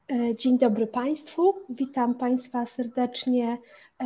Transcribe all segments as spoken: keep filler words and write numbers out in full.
Dzień dobry Państwu. Witam Państwa serdecznie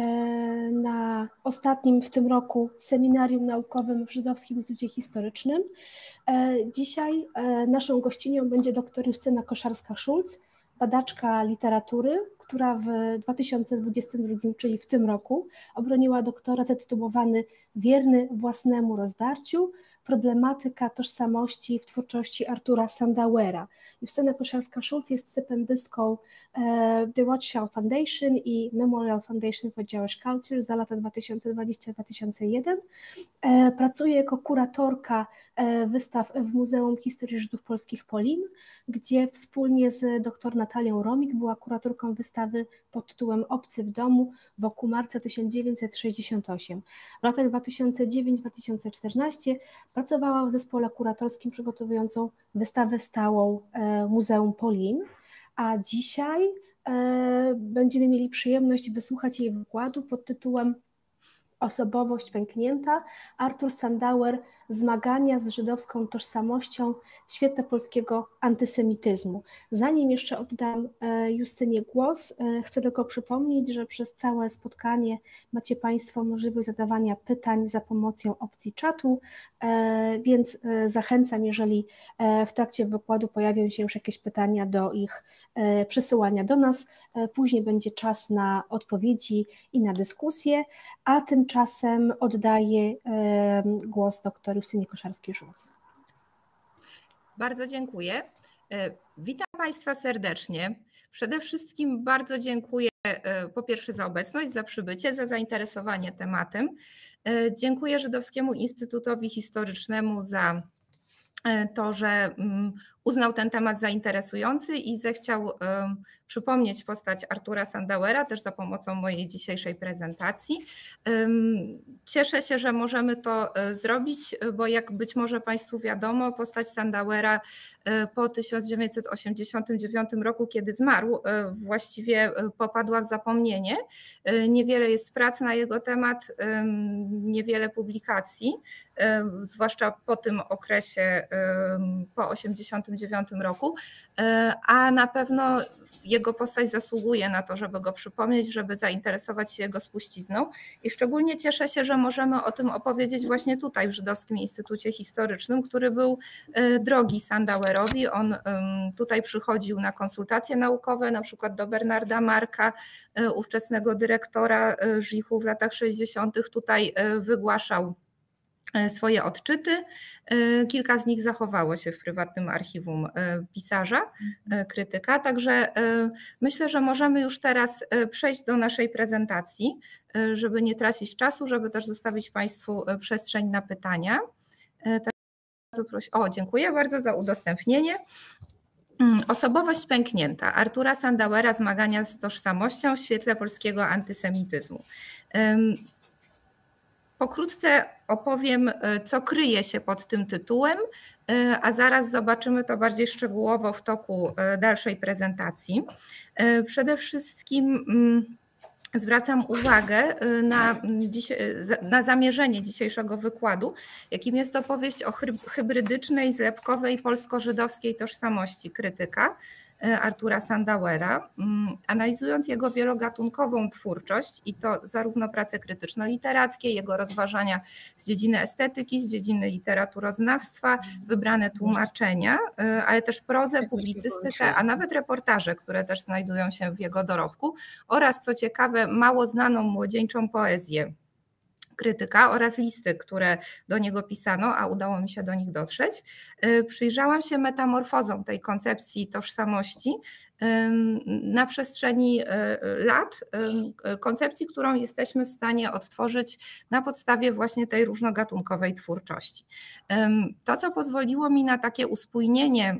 na ostatnim w tym roku seminarium naukowym w Żydowskim Instytucie Historycznym. Dzisiaj naszą gościnią będzie dr Justyna Koszarska-Szulc, badaczka literatury, która w dwa tysiące dwudziestym drugim, czyli w tym roku, obroniła doktorat zatytułowany Wierny własnemu rozdarciu. Problematyka tożsamości w twórczości Artura Sandauera. Justyna Koszarska-Szulc jest stypendystką The Rothschild Foundation i Memorial Foundation for Jewish Culture za lata dwa tysiące dwudziesty do dwa tysiące pierwszego. Pracuje jako kuratorka wystaw w Muzeum Historii Żydów Polskich Polin, gdzie wspólnie z dr Natalią Romik była kuratorką wystawy pod tytułem Obcy w domu wokół marca tysiąc dziewięćset sześćdziesiątego ósmego. W latach dwa tysiące dziewiątym do dwa tysiące czternastego pracowała w zespole kuratorskim przygotowującą wystawę stałą Muzeum Polin, a dzisiaj będziemy mieli przyjemność wysłuchać jej wykładu pod tytułem Osobowość pęknięta, Artur Sandauer, zmagania z żydowską tożsamością w świetle polskiego antysemityzmu. Zanim jeszcze oddam Justynie głos, chcę tylko przypomnieć, że przez całe spotkanie macie Państwo możliwość zadawania pytań za pomocą opcji czatu, więc zachęcam, jeżeli w trakcie wykładu pojawią się już jakieś pytania, do ich przesyłania do nas. Później będzie czas na odpowiedzi i na dyskusję, a tymczasem oddaję głos dr Justynie Koszarskiej-Szulc. Bardzo dziękuję. Witam Państwa serdecznie. Przede wszystkim bardzo dziękuję po pierwsze za obecność, za przybycie, za zainteresowanie tematem. Dziękuję Żydowskiemu Instytutowi Historycznemu za to, że uznał ten temat za interesujący i zechciał przypomnieć postać Artura Sandauera też za pomocą mojej dzisiejszej prezentacji. Cieszę się, że możemy to zrobić, bo jak być może Państwu wiadomo, postać Sandauera po tysiąc dziewięćset osiemdziesiątym dziewiątym roku, kiedy zmarł, właściwie popadła w zapomnienie. Niewiele jest prac na jego temat, niewiele publikacji, zwłaszcza po tym okresie, po osiemdziesiątym dziewiątym roku, a na pewno jego postać zasługuje na to, żeby go przypomnieć, żeby zainteresować się jego spuścizną i szczególnie cieszę się, że możemy o tym opowiedzieć właśnie tutaj w Żydowskim Instytucie Historycznym, który był drogi Sandauerowi. On tutaj przychodził na konsultacje naukowe, na przykład do Bernarda Marka, ówczesnego dyrektora żichu w latach sześćdziesiątych. Tutaj wygłaszał swoje odczyty. Kilka z nich zachowało się w prywatnym archiwum pisarza, krytyka, także myślę, że możemy już teraz przejść do naszej prezentacji, żeby nie tracić czasu, żeby też zostawić Państwu przestrzeń na pytania. O, dziękuję bardzo za udostępnienie. Osobowość pęknięta Artura Sandauera, zmagania z tożsamością w świetle polskiego antysemityzmu. Pokrótce opowiem, co kryje się pod tym tytułem, a zaraz zobaczymy to bardziej szczegółowo w toku dalszej prezentacji. Przede wszystkim zwracam uwagę na, na zamierzenie dzisiejszego wykładu, jakim jest opowieść o hybrydycznej, zlepkowej polsko-żydowskiej tożsamości krytyka Artura Sandauera, analizując jego wielogatunkową twórczość i to zarówno prace krytyczno-literackie, jego rozważania z dziedziny estetyki, z dziedziny literaturoznawstwa, wybrane tłumaczenia, ale też prozę, publicystykę, a nawet reportaże, które też znajdują się w jego dorobku oraz, co ciekawe, mało znaną młodzieńczą poezję krytyka oraz listy, które do niego pisano, a udało mi się do nich dotrzeć. Przyjrzałam się metamorfozom tej koncepcji tożsamości na przestrzeni lat, koncepcji, którą jesteśmy w stanie odtworzyć na podstawie właśnie tej różnogatunkowej twórczości. To, co pozwoliło mi na takie uspójnienie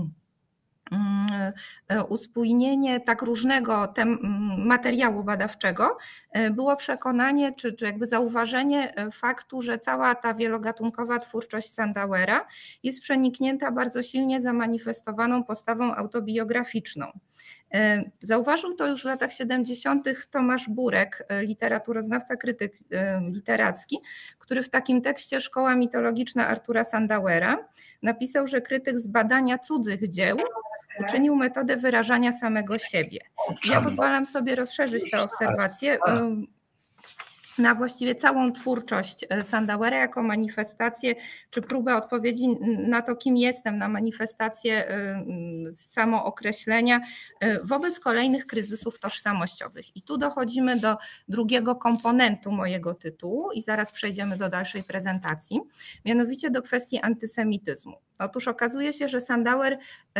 uspójnienie tak różnego tem, materiału badawczego było przekonanie, czy, czy jakby zauważenie faktu, że cała ta wielogatunkowa twórczość Sandauera jest przeniknięta bardzo silnie zamanifestowaną postawą autobiograficzną. Zauważył to już w latach siedemdziesiątych Tomasz Burek, literaturoznawca, krytyk literacki, który w takim tekście Szkoła mitologiczna Artura Sandauera napisał, że krytyk z badania cudzych dzieł uczynił metodę wyrażania samego siebie. Ja pozwalam sobie rozszerzyć tę obserwację na właściwie całą twórczość Sandauera jako manifestację, czy próbę odpowiedzi na to, kim jestem, na manifestację samookreślenia wobec kolejnych kryzysów tożsamościowych. I tu dochodzimy do drugiego komponentu mojego tytułu i zaraz przejdziemy do dalszej prezentacji, mianowicie do kwestii antysemityzmu. Otóż okazuje się, że Sandauer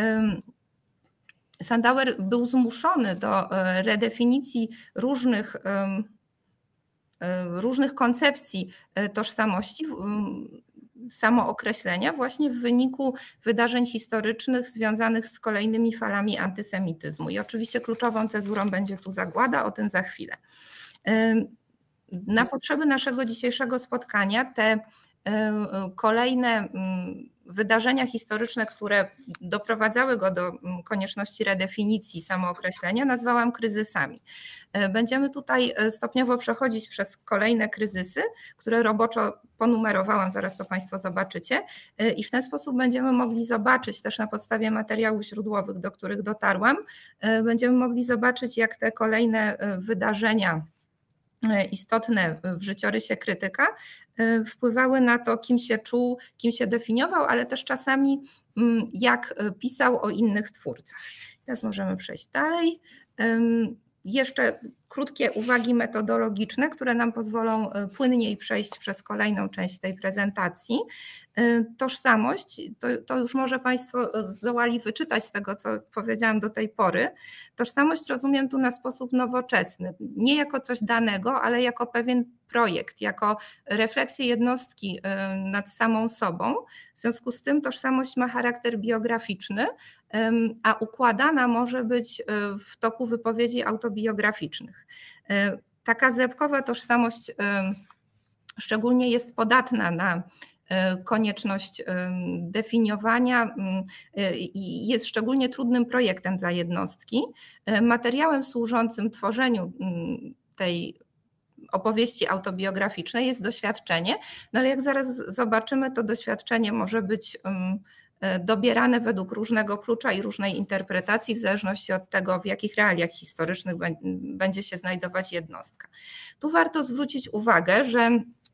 Sandauer był zmuszony do redefinicji różnych różnych koncepcji tożsamości, samookreślenia właśnie w wyniku wydarzeń historycznych związanych z kolejnymi falami antysemityzmu. I oczywiście kluczową cezurą będzie tu zagłada, o tym za chwilę. Na potrzeby naszego dzisiejszego spotkania te kolejne wydarzenia historyczne, które doprowadzały go do konieczności redefinicji samookreślenia, nazwałam kryzysami. Będziemy tutaj stopniowo przechodzić przez kolejne kryzysy, które roboczo ponumerowałam, zaraz to Państwo zobaczycie, i w ten sposób będziemy mogli zobaczyć też na podstawie materiałów źródłowych, do których dotarłam, będziemy mogli zobaczyć, jak te kolejne wydarzenia istotne w życiorysie krytyka wpływały na to, kim się czuł, kim się definiował, ale też czasami jak pisał o innych twórcach. Teraz możemy przejść dalej. Jeszcze krótkie uwagi metodologiczne, które nam pozwolą płynniej przejść przez kolejną część tej prezentacji. Tożsamość, to, to już może Państwo zdołali wyczytać z tego, co powiedziałam do tej pory. Tożsamość rozumiem tu na sposób nowoczesny, nie jako coś danego, ale jako pewien projekt, jako refleksję jednostki nad samą sobą. W związku z tym tożsamość ma charakter biograficzny, a układana może być w toku wypowiedzi autobiograficznych. Taka zlepkowa tożsamość szczególnie jest podatna na konieczność definiowania i jest szczególnie trudnym projektem dla jednostki. Materiałem służącym tworzeniu tej opowieści autobiograficznej jest doświadczenie, no ale jak zaraz zobaczymy, to doświadczenie może być dobierane według różnego klucza i różnej interpretacji w zależności od tego, w jakich realiach historycznych będzie się znajdować jednostka. Tu warto zwrócić uwagę, że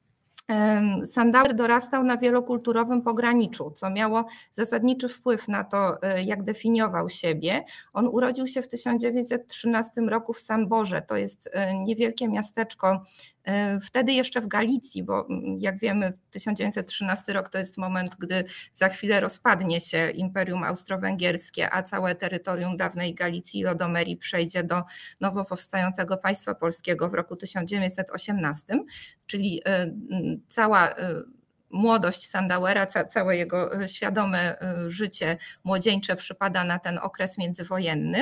Sandauer dorastał na wielokulturowym pograniczu, co miało zasadniczy wpływ na to, jak definiował siebie. On urodził się w tysiąc dziewięćset trzynastym roku w Samborze, to jest niewielkie miasteczko, wtedy jeszcze w Galicji, bo jak wiemy tysiąc dziewięćset trzynasty rok to jest moment, gdy za chwilę rozpadnie się Imperium Austro-Węgierskie, a całe terytorium dawnej Galicji i Lodomerii przejdzie do nowo powstającego państwa polskiego w roku tysiąc dziewięćset osiemnastym, czyli cała młodość Sandauera, całe jego świadome życie młodzieńcze przypada na ten okres międzywojenny.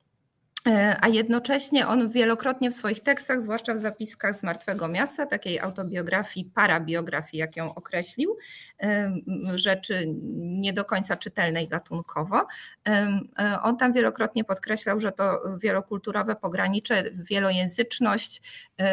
A jednocześnie on wielokrotnie w swoich tekstach, zwłaszcza w zapiskach z Martwego Miasta, takiej autobiografii, parabiografii, jak ją określił, rzeczy nie do końca czytelnej gatunkowo, on tam wielokrotnie podkreślał, że to wielokulturowe pogranicze, wielojęzyczność,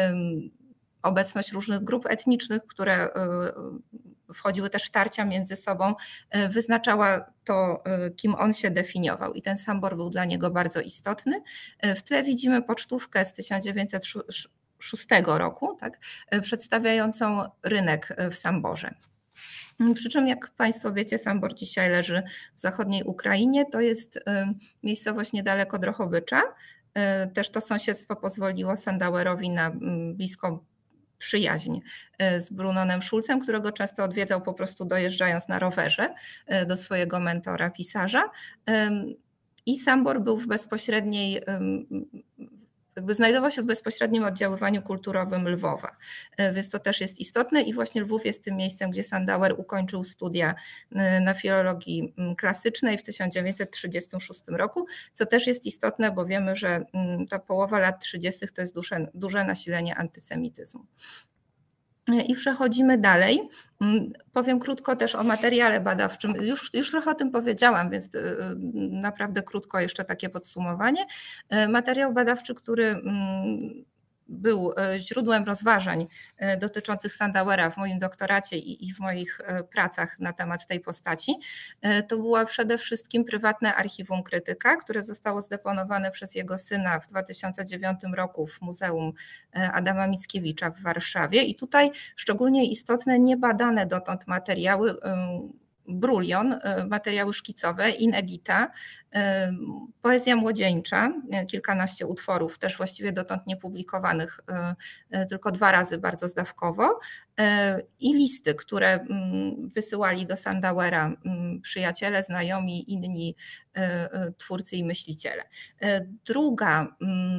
obecność różnych grup etnicznych, które wchodziły też w tarcia między sobą, wyznaczała to, kim on się definiował. I ten Sambor był dla niego bardzo istotny. W tle widzimy pocztówkę z tysiąc dziewięćset szóstego roku, tak, przedstawiającą rynek w Samborze. Przy czym, jak Państwo wiecie, Sambor dzisiaj leży w zachodniej Ukrainie. To jest miejscowość niedaleko Drohobycza. Też to sąsiedztwo pozwoliło Sandauerowi na bliską przyjaźń z Brunonem Schulzem, którego często odwiedzał po prostu dojeżdżając na rowerze do swojego mentora, pisarza. I Sambor był w bezpośredniej, jakby znajdował się w bezpośrednim oddziaływaniu kulturowym Lwowa, więc to też jest istotne i właśnie Lwów jest tym miejscem, gdzie Sandauer ukończył studia na filologii klasycznej w tysiąc dziewięćset trzydziestym szóstym roku, co też jest istotne, bo wiemy, że ta połowa lat trzydziestych to jest duże, duże nasilenie antysemityzmu. I przechodzimy dalej. Powiem krótko też o materiale badawczym. Już, już trochę o tym powiedziałam, więc naprawdę krótko jeszcze takie podsumowanie. Materiał badawczy, który był źródłem rozważań dotyczących Sandauera w moim doktoracie i w moich pracach na temat tej postaci, to była przede wszystkim prywatne archiwum krytyka, które zostało zdeponowane przez jego syna w dwa tysiące dziewiątym roku w Muzeum Adama Mickiewicza w Warszawie. I tutaj szczególnie istotne niebadane dotąd materiały, brulion, materiały szkicowe, inedita, poezja młodzieńcza, kilkanaście utworów, też właściwie dotąd niepublikowanych, tylko dwa razy bardzo zdawkowo, i listy, które wysyłali do Sandauera przyjaciele, znajomi, inni twórcy i myśliciele. Druga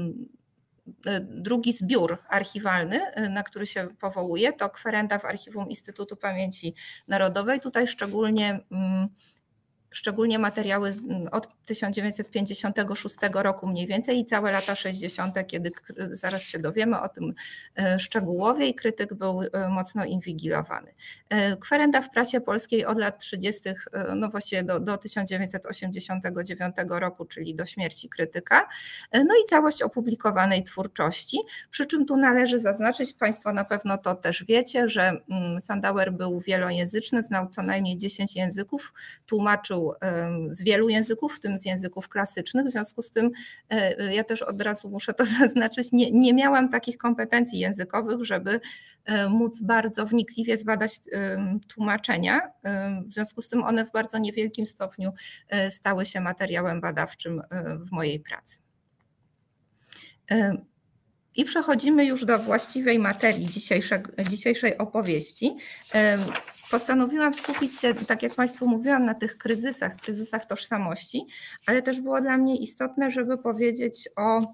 Drugi zbiór archiwalny, na który się powołuje, to kwerenda w Archiwum Instytutu Pamięci Narodowej. Tutaj szczególnie, szczególnie materiały od tysiąc dziewięćset pięćdziesiątego szóstego roku mniej więcej i całe lata sześćdziesiąte, kiedy zaraz się dowiemy o tym szczegółowie i krytyk był mocno inwigilowany. Kwerenda w prasie polskiej od lat trzydziestych, no właściwie do, do tysiąc dziewięćset osiemdziesiątego dziewiątego roku, czyli do śmierci krytyka, no i całość opublikowanej twórczości, przy czym tu należy zaznaczyć, Państwo na pewno to też wiecie, że Sandauer był wielojęzyczny, znał co najmniej dziesięć języków, tłumaczył z wielu języków, w tym z języków klasycznych, w związku z tym ja też od razu muszę to zaznaczyć, nie, nie miałam takich kompetencji językowych, żeby móc bardzo wnikliwie zbadać tłumaczenia, w związku z tym one w bardzo niewielkim stopniu stały się materiałem badawczym w mojej pracy. I przechodzimy już do właściwej materii dzisiejszej, dzisiejszej opowieści. Postanowiłam skupić się, tak jak Państwu mówiłam, na tych kryzysach, kryzysach tożsamości, ale też było dla mnie istotne, żeby powiedzieć o,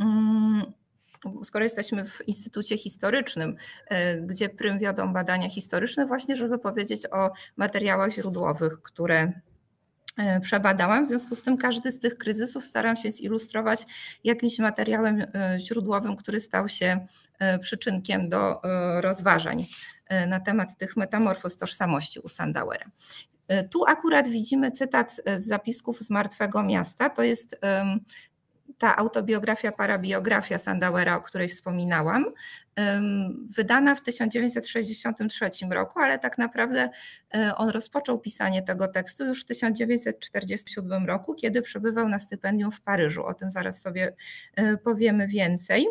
skoro jesteśmy w Instytucie Historycznym, gdzie prym wiodą badania historyczne, właśnie żeby powiedzieć o materiałach źródłowych, które przebadałam. W związku z tym każdy z tych kryzysów staram się zilustrować jakimś materiałem źródłowym, który stał się przyczynkiem do rozważań na temat tych metamorfoz tożsamości u Sandauera. Tu akurat widzimy cytat z zapisków z Martwego Miasta. To jest ta autobiografia, parabiografia Sandauera, o której wspominałam, wydana w tysiąc dziewięćset sześćdziesiątym trzecim roku, ale tak naprawdę on rozpoczął pisanie tego tekstu już w tysiąc dziewięćset czterdziestym siódmym roku, kiedy przebywał na stypendium w Paryżu. O tym zaraz sobie powiemy więcej.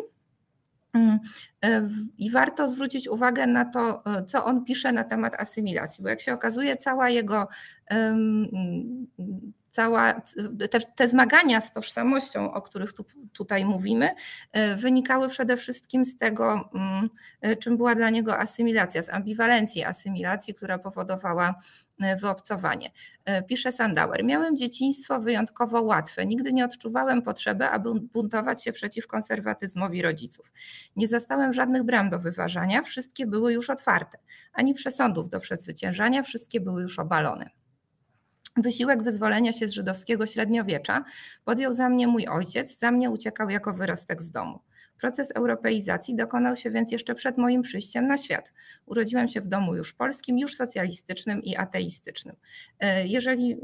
I warto zwrócić uwagę na to, co on pisze na temat asymilacji, bo jak się okazuje, cała jego Cała, te, te zmagania z tożsamością, o których tu, tutaj mówimy, wynikały przede wszystkim z tego, czym była dla niego asymilacja, z ambiwalencji asymilacji, która powodowała wyobcowanie. Pisze Sandauer: miałem dzieciństwo wyjątkowo łatwe, nigdy nie odczuwałem potrzeby, aby buntować się przeciw konserwatyzmowi rodziców. Nie zastałem żadnych bram do wyważania, wszystkie były już otwarte, ani przesądów do przezwyciężania, wszystkie były już obalone. Wysiłek wyzwolenia się z żydowskiego średniowiecza podjął za mnie mój ojciec, za mnie uciekał jako wyrostek z domu. Proces europeizacji dokonał się więc jeszcze przed moim przyjściem na świat. Urodziłem się w domu już polskim, już socjalistycznym i ateistycznym. Jeżeli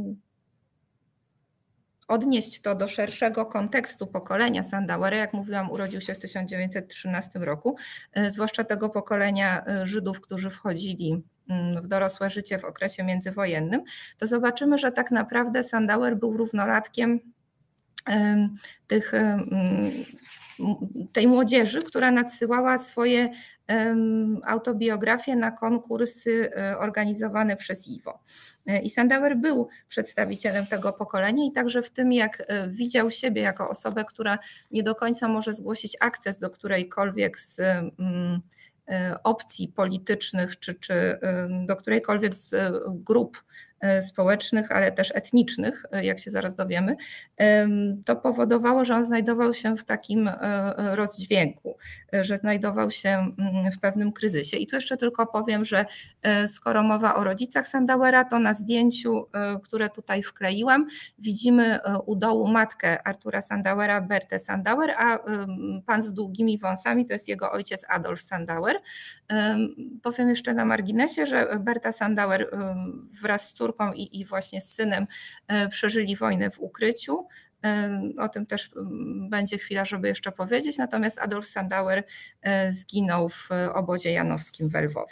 odnieść to do szerszego kontekstu pokolenia Sandauera, jak mówiłam, urodził się w tysiąc dziewięćset trzynastym roku, zwłaszcza tego pokolenia Żydów, którzy wchodzili w dorosłe życie w okresie międzywojennym, to zobaczymy, że tak naprawdę Sandauer był równolatkiem tych, tej młodzieży, która nadsyłała swoje autobiografie na konkursy organizowane przez I W O. I Sandauer był przedstawicielem tego pokolenia i także w tym, jak widział siebie jako osobę, która nie do końca może zgłosić akces do którejkolwiek z opcji politycznych czy, czy do którejkolwiek z grup społecznych, ale też etnicznych, jak się zaraz dowiemy, to powodowało, że on znajdował się w takim rozdźwięku, że znajdował się w pewnym kryzysie. I tu jeszcze tylko powiem, że skoro mowa o rodzicach Sandauera, to na zdjęciu, które tutaj wkleiłam, widzimy u dołu matkę Artura Sandauera, Bertę Sandauer, a pan z długimi wąsami to jest jego ojciec Adolf Sandauer. Powiem jeszcze na marginesie, że Berta Sandauer wraz z córką i, i właśnie z synem przeżyli wojnę w ukryciu. O tym też będzie chwila, żeby jeszcze powiedzieć. Natomiast Adolf Sandauer zginął w obozie janowskim w Lwowie.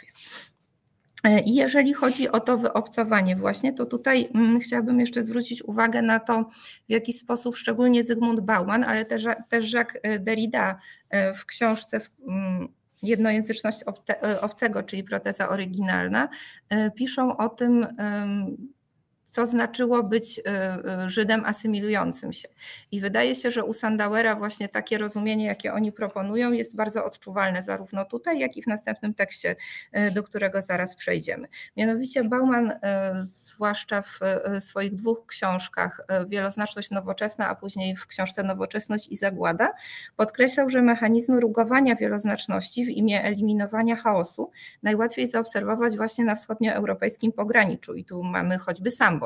I jeżeli chodzi o to wyobcowanie właśnie, to tutaj chciałabym jeszcze zwrócić uwagę na to, w jaki sposób szczególnie Zygmunt Bauman, ale też, też Jacques Derrida w książce Jednojęzyczność obcego, czyli proteza oryginalna, piszą o tym, co znaczyło być Żydem asymilującym się. I wydaje się, że u Sandauera właśnie takie rozumienie, jakie oni proponują, jest bardzo odczuwalne zarówno tutaj, jak i w następnym tekście, do którego zaraz przejdziemy. Mianowicie Bauman, zwłaszcza w swoich dwóch książkach, Wieloznaczność nowoczesna, a później w książce Nowoczesność i zagłada, podkreślał, że mechanizmy rugowania wieloznaczności w imię eliminowania chaosu najłatwiej zaobserwować właśnie na wschodnioeuropejskim pograniczu. I tu mamy choćby sam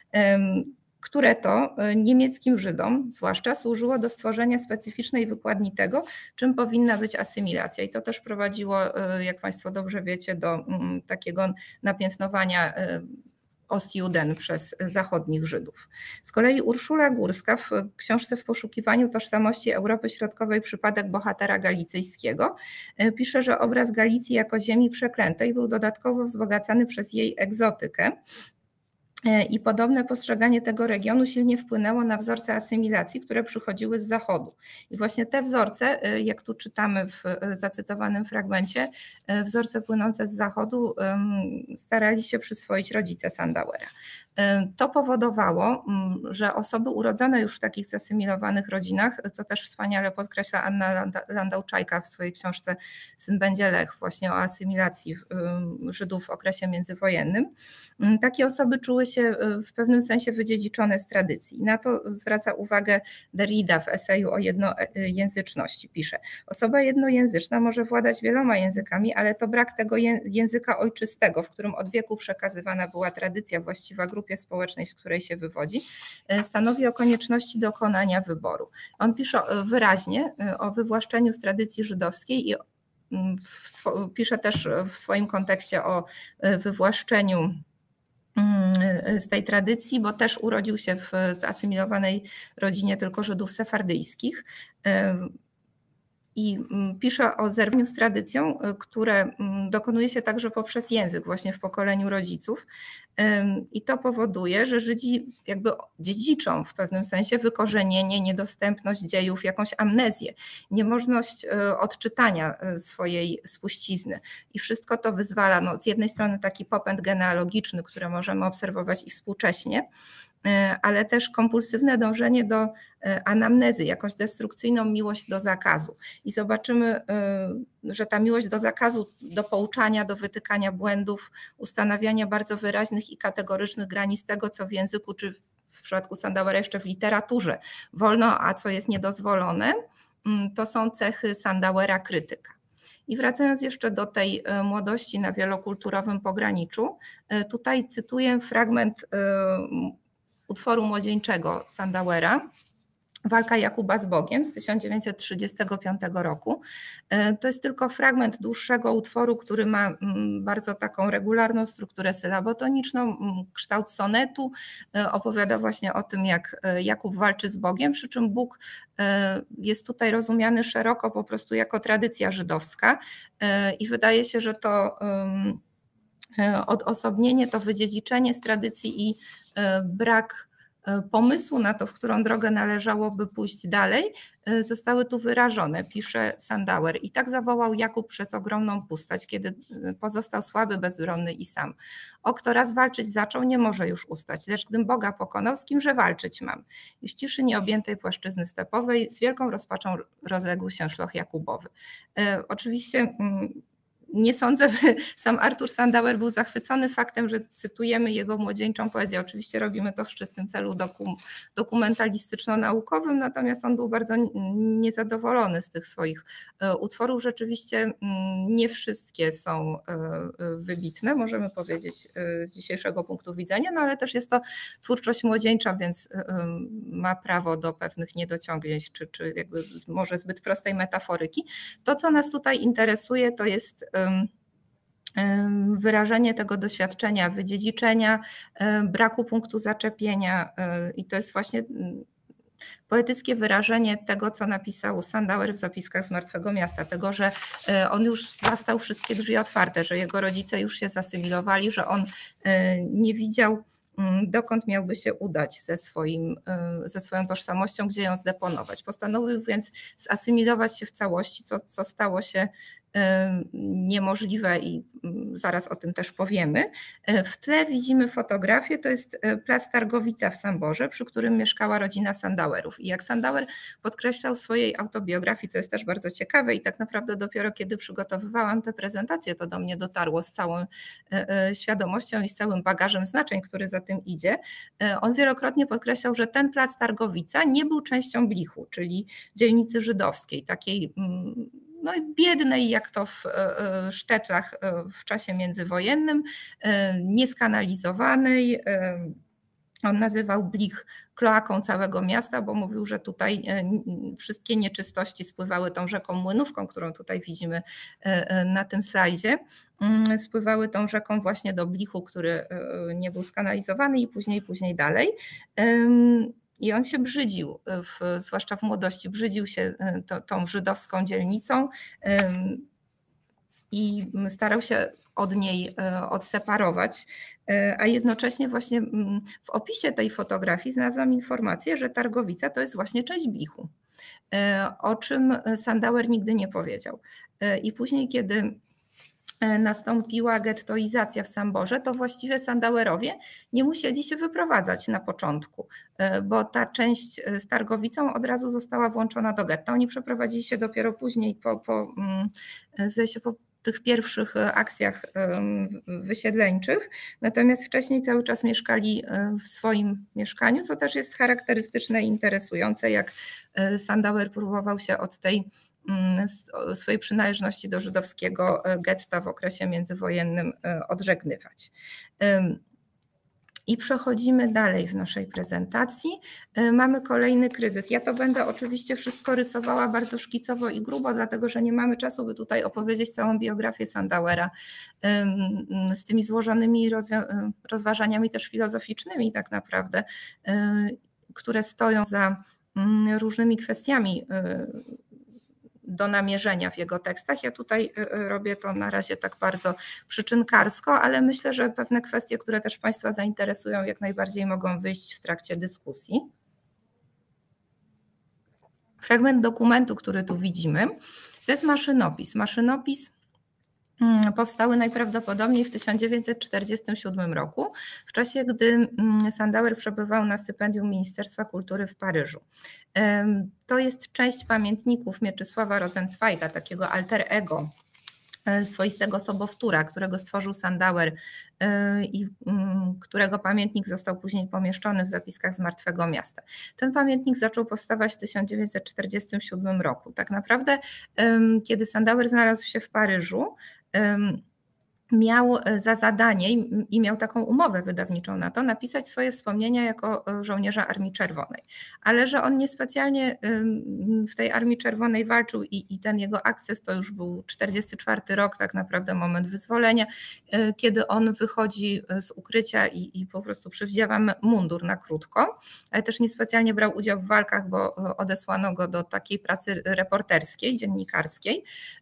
które to niemieckim Żydom zwłaszcza służyło do stworzenia specyficznej wykładni tego, czym powinna być asymilacja. I to też prowadziło, jak Państwo dobrze wiecie, do takiego napiętnowania Ostjuden przez zachodnich Żydów. Z kolei Urszula Górska w książce W poszukiwaniu tożsamości Europy Środkowej przypadek bohatera galicyjskiego pisze, że obraz Galicji jako ziemi przeklętej był dodatkowo wzbogacany przez jej egzotykę. I podobne postrzeganie tego regionu silnie wpłynęło na wzorce asymilacji, które przychodziły z zachodu. I właśnie te wzorce, jak tu czytamy w zacytowanym fragmencie, wzorce płynące z zachodu starali się przyswoić rodzice Sandauera. To powodowało, że osoby urodzone już w takich zasymilowanych rodzinach, co też wspaniale podkreśla Anna Landau-Czajka w swojej książce Syn będzie Lech, właśnie o asymilacji Żydów w okresie międzywojennym, takie osoby czuły się w pewnym sensie wydziedziczone z tradycji. Na to zwraca uwagę Derrida w eseju o jednojęzyczności. Pisze: osoba jednojęzyczna może władać wieloma językami, ale to brak tego języka ojczystego, w którym od wieku przekazywana była tradycja właściwa grupie społecznej, z której się wywodzi, stanowi o konieczności dokonania wyboru. On pisze wyraźnie o wywłaszczeniu z tradycji żydowskiej i pisze też w swoim kontekście o wywłaszczeniu z tej tradycji, bo też urodził się w zasymilowanej rodzinie tylko Żydów sefardyjskich. I pisze o zerwaniu z tradycją, które dokonuje się także poprzez język właśnie w pokoleniu rodziców. I to powoduje, że Żydzi jakby dziedziczą w pewnym sensie wykorzenienie, niedostępność dziejów, jakąś amnezję, niemożność odczytania swojej spuścizny. I wszystko to wyzwala no, z jednej strony taki popęd genealogiczny, który możemy obserwować i współcześnie, ale też kompulsywne dążenie do anamnezy, jakąś destrukcyjną miłość do zakazu. I zobaczymy, że ta miłość do zakazu, do pouczania, do wytykania błędów, ustanawiania bardzo wyraźnych i kategorycznych granic tego, co w języku, czy w przypadku Sandauera jeszcze w literaturze wolno, a co jest niedozwolone, to są cechy Sandauera krytyka. I wracając jeszcze do tej młodości na wielokulturowym pograniczu, tutaj cytuję fragment utworu młodzieńczego Sandauera, Walka Jakuba z Bogiem z tysiąc dziewięćset trzydziestego piątego roku. To jest tylko fragment dłuższego utworu, który ma bardzo taką regularną strukturę sylabotoniczną, kształt sonetu. Opowiada właśnie o tym, jak Jakub walczy z Bogiem, przy czym Bóg jest tutaj rozumiany szeroko po prostu jako tradycja żydowska i wydaje się, że to odosobnienie, to wydziedziczenie z tradycji i brak pomysłu na to, w którą drogę należałoby pójść dalej, zostały tu wyrażone, pisze Sandauer. I tak zawołał Jakub przez ogromną pustać, kiedy pozostał słaby, bezbronny i sam. O, kto raz walczyć zaczął, nie może już ustać, lecz gdym Boga pokonał, z kimże walczyć mam? I w ciszy nieobjętej płaszczyzny stepowej z wielką rozpaczą rozległ się szloch Jakubowy. E, oczywiście nie sądzę, że sam Artur Sandauer był zachwycony faktem, że cytujemy jego młodzieńczą poezję. Oczywiście robimy to w szczytnym celu dokum, dokumentalistyczno-naukowym, natomiast on był bardzo niezadowolony z tych swoich utworów. Rzeczywiście nie wszystkie są wybitne, możemy powiedzieć z dzisiejszego punktu widzenia, no ale też jest to twórczość młodzieńcza, więc ma prawo do pewnych niedociągnięć, czy, czy jakby może zbyt prostej metaforyki. To, co nas tutaj interesuje, to jest wyrażenie tego doświadczenia, wydziedziczenia, braku punktu zaczepienia i to jest właśnie poetyckie wyrażenie tego, co napisał Sandauer w zapiskach z Martwego Miasta, tego, że on już zastał wszystkie drzwi otwarte, że jego rodzice już się zasymilowali, że on nie widział, dokąd miałby się udać ze, swoim, ze swoją tożsamością, gdzie ją zdeponować. Postanowił więc zasymilować się w całości, co, co stało się niemożliwe i zaraz o tym też powiemy. W tle widzimy fotografię, to jest plac Targowica w Samborze, przy którym mieszkała rodzina Sandauerów. I jak Sandauer podkreślał w swojej autobiografii, co jest też bardzo ciekawe i tak naprawdę dopiero kiedy przygotowywałam tę prezentację, to do mnie dotarło z całą świadomością i z całym bagażem znaczeń, który za tym idzie. On wielokrotnie podkreślał, że ten plac Targowica nie był częścią Blichu, czyli dzielnicy żydowskiej, takiej no biednej, jak to w sztetlach w czasie międzywojennym, nieskanalizowanej. On nazywał Blich kloaką całego miasta, bo mówił, że tutaj wszystkie nieczystości spływały tą rzeką Młynówką, którą tutaj widzimy na tym slajdzie. Spływały tą rzeką właśnie do Blichu, który nie był skanalizowany i później, później dalej. I on się brzydził, w, zwłaszcza w młodości, brzydził się to, tą żydowską dzielnicą i starał się od niej odseparować, a jednocześnie właśnie w opisie tej fotografii znalazłam informację, że Targowica to jest właśnie część Blichu, o czym Sandauer nigdy nie powiedział. I później, kiedy nastąpiła gettoizacja w Samborze, to właściwie Sandauerowie nie musieli się wyprowadzać na początku, bo ta część z Targowicą od razu została włączona do getta. Oni przeprowadzili się dopiero później, po, po, zdaje się, po tych pierwszych akcjach wysiedleńczych, natomiast wcześniej cały czas mieszkali w swoim mieszkaniu, co też jest charakterystyczne i interesujące, jak Sandauer próbował się od tej swojej przynależności do żydowskiego getta w okresie międzywojennym odżegnywać. I przechodzimy dalej w naszej prezentacji. Mamy kolejny kryzys. Ja to będę oczywiście wszystko rysowała bardzo szkicowo i grubo, dlatego że nie mamy czasu, by tutaj opowiedzieć całą biografię Sandauera z tymi złożonymi rozważaniami też filozoficznymi tak naprawdę, które stoją za różnymi kwestiami do namierzenia w jego tekstach. Ja tutaj robię to na razie tak bardzo przyczynkarsko, ale myślę, że pewne kwestie, które też Państwa zainteresują, jak najbardziej mogą wyjść w trakcie dyskusji. Fragment dokumentu, który tu widzimy, to jest maszynopis. Maszynopis powstały najprawdopodobniej w tysiąc dziewięćset czterdziestym siódmym roku, w czasie gdy Sandauer przebywał na stypendium Ministerstwa Kultury w Paryżu. To jest część pamiętników Mieczysława Rosenzweiga, takiego alter ego, swoistego sobowtóra, którego stworzył Sandauer i którego pamiętnik został później pomieszczony w zapiskach z Martwego Miasta. Ten pamiętnik zaczął powstawać w tysiąc dziewięćset czterdziestym siódmym roku. Tak naprawdę, kiedy Sandauer znalazł się w Paryżu, miał za zadanie i miał taką umowę wydawniczą na to, napisać swoje wspomnienia jako żołnierza Armii Czerwonej. Ale że on niespecjalnie w tej Armii Czerwonej walczył i, i ten jego akces to już był czterdziesty czwarty rok, tak naprawdę moment wyzwolenia, kiedy on wychodzi z ukrycia i, i po prostu przywdziewa mundur na krótko, ale też niespecjalnie brał udział w walkach, bo odesłano go do takiej pracy reporterskiej, dziennikarskiej.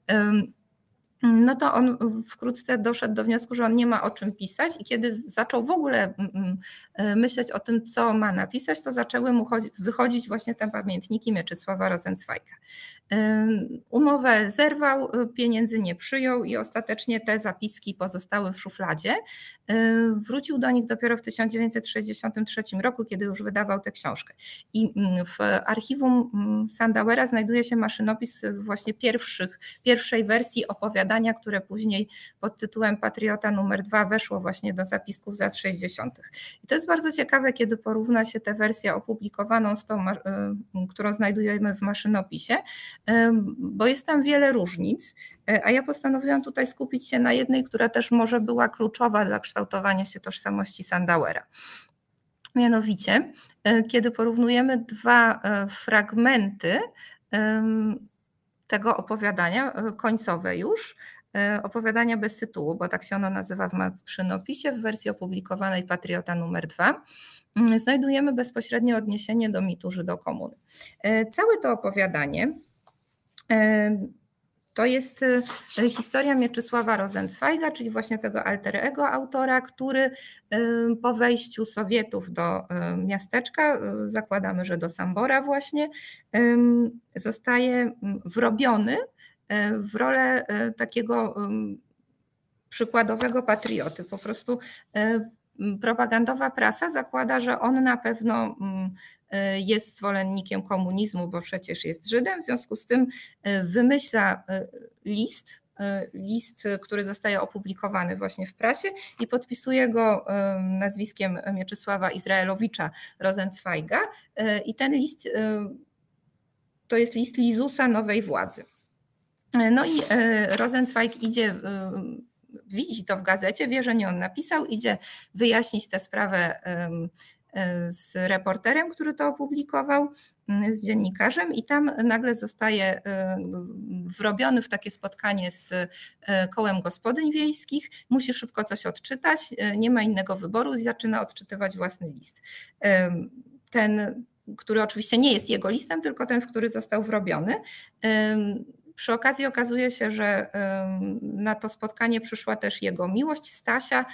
No to on wkrótce doszedł do wniosku, że on nie ma o czym pisać i kiedy zaczął w ogóle myśleć o tym, co ma napisać, to zaczęły mu wychodzić właśnie te pamiętniki Mieczysława Rosenzweiga. Umowę zerwał, pieniędzy nie przyjął i ostatecznie te zapiski pozostały w szufladzie. Wrócił do nich dopiero w tysiąc dziewięćset sześćdziesiątym trzecim roku, kiedy już wydawał tę książkę. I w archiwum Sandauera znajduje się maszynopis właśnie pierwszych, pierwszej wersji opowiadania, które później pod tytułem Patriota numer dwa weszło właśnie do zapisków z lat sześćdziesiątych. I to jest bardzo ciekawe, kiedy porówna się tę wersję opublikowaną z tą, którą znajdujemy w maszynopisie, bo jest tam wiele różnic, a ja postanowiłam tutaj skupić się na jednej, która też może była kluczowa dla kształtowania się tożsamości Sandauera. Mianowicie, kiedy porównujemy dwa fragmenty tego opowiadania, końcowe już, opowiadania bez tytułu, bo tak się ono nazywa w maszynopisie, w wersji opublikowanej Patriota numer dwa, znajdujemy bezpośrednie odniesienie do mitu Żydokomuny. Całe to opowiadanie to jest historia Mieczysława Rosenzweiga, czyli właśnie tego alter ego autora, który po wejściu Sowietów do miasteczka, zakładamy, że do Sambora właśnie, zostaje wrobiony w rolę takiego przykładowego patrioty. Po prostu propagandowa prasa zakłada, że on na pewno jest zwolennikiem komunizmu, bo przecież jest Żydem, w związku z tym wymyśla list, list, który zostaje opublikowany właśnie w prasie i podpisuje go nazwiskiem Mieczysława Izraelowicza Rosenzweiga i ten list to jest list Lizusa nowej władzy. No i Rosenzweig idzie, widzi to w gazecie, wie, że nie on napisał, idzie wyjaśnić tę sprawę z reporterem, który to opublikował, z dziennikarzem i tam nagle zostaje wrobiony w takie spotkanie z kołem gospodyń wiejskich, musi szybko coś odczytać, nie ma innego wyboru i zaczyna odczytywać własny list. Ten, który oczywiście nie jest jego listem, tylko ten, w który został wrobiony. Przy okazji okazuje się, że na to spotkanie przyszła też jego miłość, Stasia,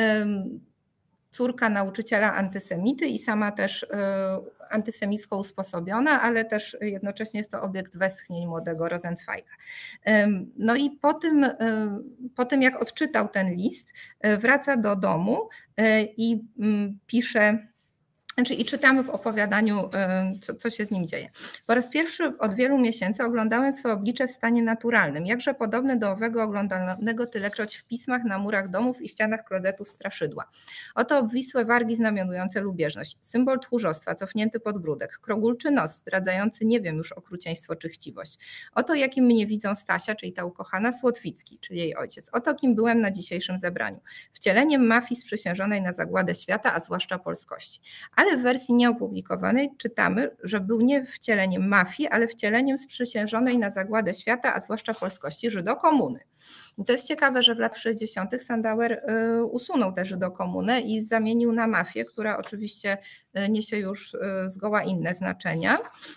córka nauczyciela antysemity i sama też antysemicko usposobiona, ale też jednocześnie jest to obiekt westchnień młodego Rosenzweiga. No i po tym, po tym jak odczytał ten list, wraca do domu i pisze, Znaczy, i czytamy w opowiadaniu, co, co się z nim dzieje. Po raz pierwszy od wielu miesięcy oglądałem swoje oblicze w stanie naturalnym, jakże podobne do owego oglądanego tylekroć w pismach na murach domów i ścianach klozetów straszydła. Oto obwisłe wargi znamionujące lubieżność, symbol tchórzostwa, cofnięty podbródek, krogulczy nos, zdradzający nie wiem już okrucieństwo czy chciwość. Oto jakim mnie widzą Stasia, czyli ta ukochana, Słotwicki, czyli jej ojciec. Oto kim byłem na dzisiejszym zebraniu. Wcieleniem mafii sprzysiężonej na zagładę świata, a zwłaszcza polskości. Ale w wersji nieopublikowanej czytamy, że był nie wcieleniem mafii, ale wcieleniem sprzysiężonej na zagładę świata, a zwłaszcza polskości, Żydokomuny. I to jest ciekawe, że w latach sześćdziesiątych Sandauer usunął tę Żydokomunę i zamienił na mafię, która oczywiście niesie już zgoła inne znaczenia.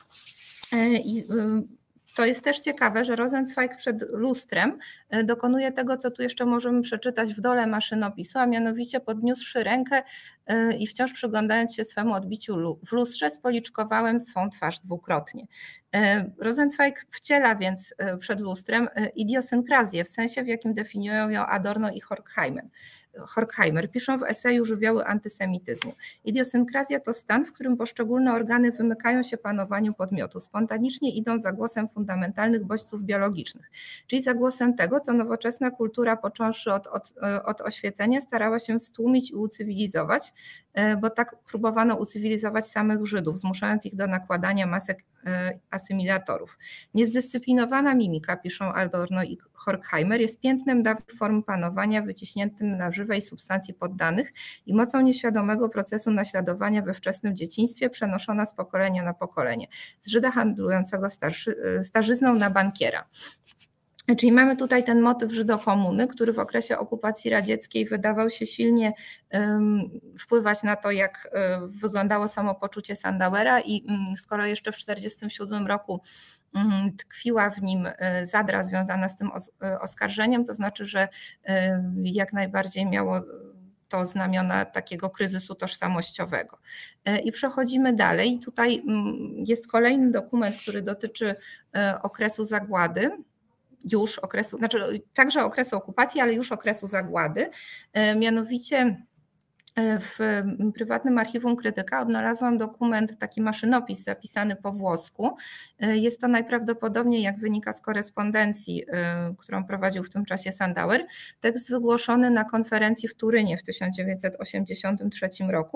I to jest też ciekawe, że Rosenzweig przed lustrem dokonuje tego, co tu jeszcze możemy przeczytać w dole maszynopisu, a mianowicie podniósłszy rękę i wciąż przyglądając się swemu odbiciu w lustrze, spoliczkowałem swą twarz dwukrotnie. Rosenzweig wciela więc przed lustrem idiosynkrazję, w sensie w jakim definiują ją Adorno i Horkheimer. Horkheimer piszą w eseju Żywioły antysemityzmu. Idiosynkrazja to stan, w którym poszczególne organy wymykają się panowaniu podmiotu, spontanicznie idą za głosem fundamentalnych bodźców biologicznych, czyli za głosem tego, co nowoczesna kultura, począwszy od, od, od oświecenia, starała się stłumić i ucywilizować, bo tak próbowano ucywilizować samych Żydów, zmuszając ich do nakładania masek asymilatorów. Niezdyscyplinowana mimika, piszą Adorno i Horkheimer, jest piętnem dawnych form panowania wyciśniętym na żywej substancji poddanych i mocą nieświadomego procesu naśladowania we wczesnym dzieciństwie przenoszona z pokolenia na pokolenie, z Żyda handlującego starszy, starzyzną na bankiera. Czyli mamy tutaj ten motyw Żydokomuny, który w okresie okupacji radzieckiej wydawał się silnie um, wpływać na to, jak um, wyglądało samopoczucie Sandauera i um, skoro jeszcze w tysiąc dziewięćset czterdziestym siódmym roku um, tkwiła w nim um, zadra związana z tym os- oskarżeniem, to znaczy, że um, jak najbardziej miało to znamiona takiego kryzysu tożsamościowego. I przechodzimy dalej. Tutaj um, jest kolejny dokument, który dotyczy um, okresu zagłady. Już okresu, znaczy także okresu okupacji, ale już okresu zagłady. Mianowicie w prywatnym archiwum Krytyka odnalazłam dokument, taki maszynopis zapisany po włosku. Jest to najprawdopodobniej, jak wynika z korespondencji, którą prowadził w tym czasie Sandauer, tekst wygłoszony na konferencji w Turynie w tysiąc dziewięćset osiemdziesiątym trzecim roku,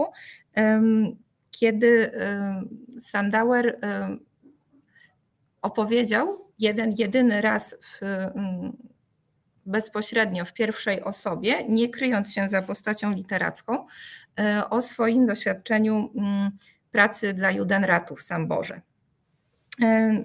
kiedy Sandauer opowiedział jeden, jedyny raz w, bezpośrednio w pierwszej osobie, nie kryjąc się za postacią literacką, o swoim doświadczeniu pracy dla Judenratu w Samborze.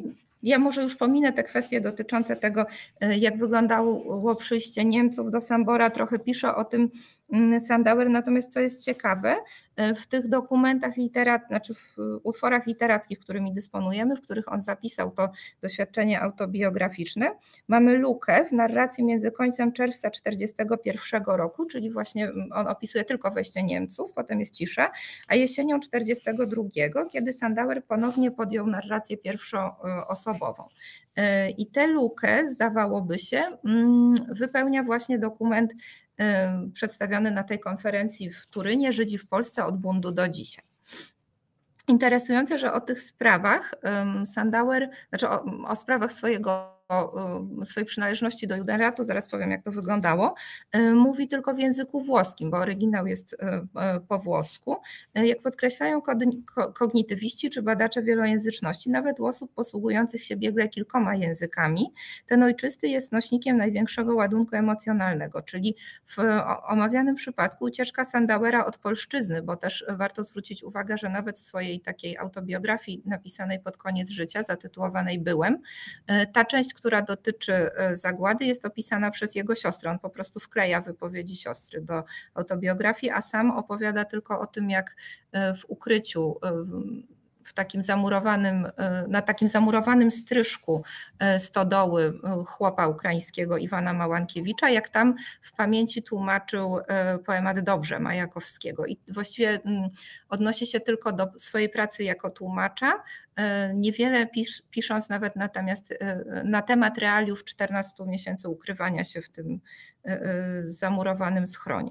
Ja może już pominę te kwestie dotyczące tego, jak wyglądało przyjście Niemców do Sambora. Trochę pisze o tym Sandauer, natomiast co jest ciekawe, w tych dokumentach literackich, znaczy w utworach literackich, którymi dysponujemy, w których on zapisał to doświadczenie autobiograficzne, mamy lukę w narracji między końcem czerwca tysiąc dziewięćset czterdziestego pierwszego roku, czyli właśnie on opisuje tylko wejście Niemców, potem jest cisza, a jesienią tysiąc dziewięćset czterdziestego drugiego, kiedy Sandauer ponownie podjął narrację pierwszoosobową. I tę lukę, zdawałoby się, wypełnia właśnie dokument przedstawiony na tej konferencji w Turynie, Żydzi w Polsce od buntu do dzisiaj. Interesujące, że o tych sprawach Sandauer, znaczy o, o sprawach swojego, swojej przynależności do Judenratu, zaraz powiem jak to wyglądało, mówi tylko w języku włoskim, bo oryginał jest po włosku. Jak podkreślają kognitywiści czy badacze wielojęzyczności, nawet u osób posługujących się biegle kilkoma językami, ten ojczysty jest nośnikiem największego ładunku emocjonalnego, czyli w omawianym przypadku ucieczka Sandauera od polszczyzny, bo też warto zwrócić uwagę, że nawet w swojej takiej autobiografii napisanej pod koniec życia, zatytułowanej Byłem, ta część, która dotyczy zagłady, jest opisana przez jego siostrę. On po prostu wkleja wypowiedzi siostry do autobiografii, a sam opowiada tylko o tym, jak w ukryciu, w takim zamurowanym, na takim zamurowanym stryżku stodoły chłopa ukraińskiego Iwana Małankiewicza, jak tam w pamięci tłumaczył poemat Dobrze Majakowskiego. I właściwie odnosi się tylko do swojej pracy jako tłumacza, niewiele pisz, pisząc nawet natomiast na temat realiów czternastu miesięcy ukrywania się w tym zamurowanym schronie.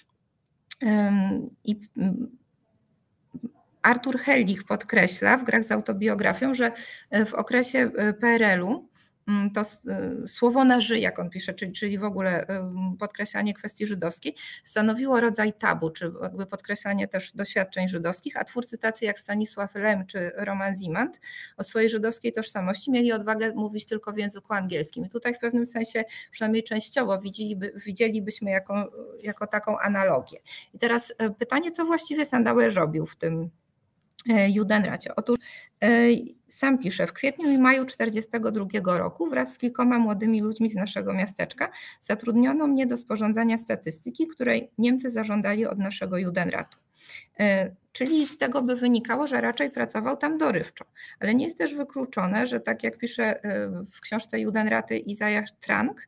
I Artur Hellich podkreśla w grach z autobiografią, że w okresie P R L-u to słowo na ży, jak on pisze, czyli, czyli w ogóle podkreślanie kwestii żydowskiej, stanowiło rodzaj tabu, czy jakby podkreślanie też doświadczeń żydowskich, a twórcy tacy jak Stanisław Lem czy Roman Zimant o swojej żydowskiej tożsamości mieli odwagę mówić tylko w języku angielskim. I tutaj w pewnym sensie, przynajmniej częściowo, widzieliby, widzielibyśmy jako, jako taką analogię. I teraz pytanie, co właściwie Sandauer robił w tym Judenracie? Otóż sam pisze, w kwietniu i maju tysiąc dziewięćset czterdziestego drugiego roku wraz z kilkoma młodymi ludźmi z naszego miasteczka zatrudniono mnie do sporządzania statystyki, której Niemcy zażądali od naszego Judenratu. Czyli z tego by wynikało, że raczej pracował tam dorywczo. Ale nie jest też wykluczone, że tak jak pisze w książce Judenraty Isaiah Trank,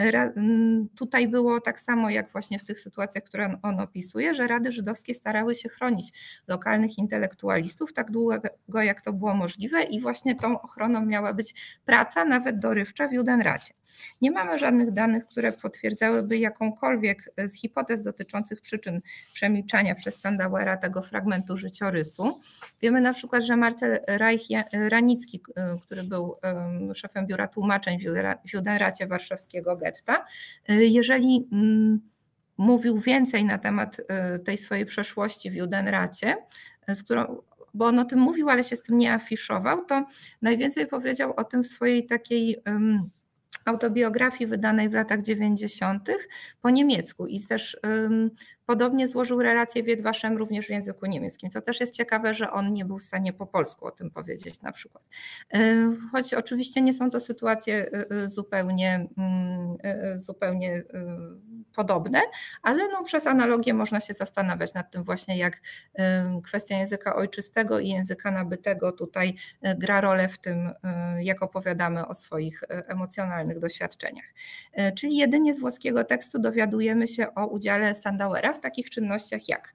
tutaj było tak samo jak właśnie w tych sytuacjach, które on opisuje, że rady żydowskie starały się chronić lokalnych intelektualistów tak długo, jak to było możliwe i właśnie tą ochroną miała być praca, nawet dorywcza w Judenracie. Nie mamy żadnych danych, które potwierdzałyby jakąkolwiek z hipotez dotyczących przyczyn przemilczania przez Sandauera tego fragmentu życiorysu. Wiemy na przykład, że Marcel Reich-Ranicki, który był szefem biura tłumaczeń w Judenracie warszawskiego getta, jeżeli mówił więcej na temat tej swojej przeszłości w Judenracie, z którą bo on o tym mówił, ale się z tym nie afiszował, to najwięcej powiedział o tym w swojej takiej autobiografii wydanej w latach dziewięćdziesiątych po niemiecku i też um, podobnie złożył relację Wied Waszem również w języku niemieckim, co też jest ciekawe, że on nie był w stanie po polsku o tym powiedzieć na przykład. Choć oczywiście nie są to sytuacje zupełnie, zupełnie podobne, ale no przez analogię można się zastanawiać nad tym właśnie, jak kwestia języka ojczystego i języka nabytego tutaj gra rolę w tym, jak opowiadamy o swoich emocjonalnych doświadczeniach. Czyli jedynie z włoskiego tekstu dowiadujemy się o udziale Sandauera w takich czynnościach jak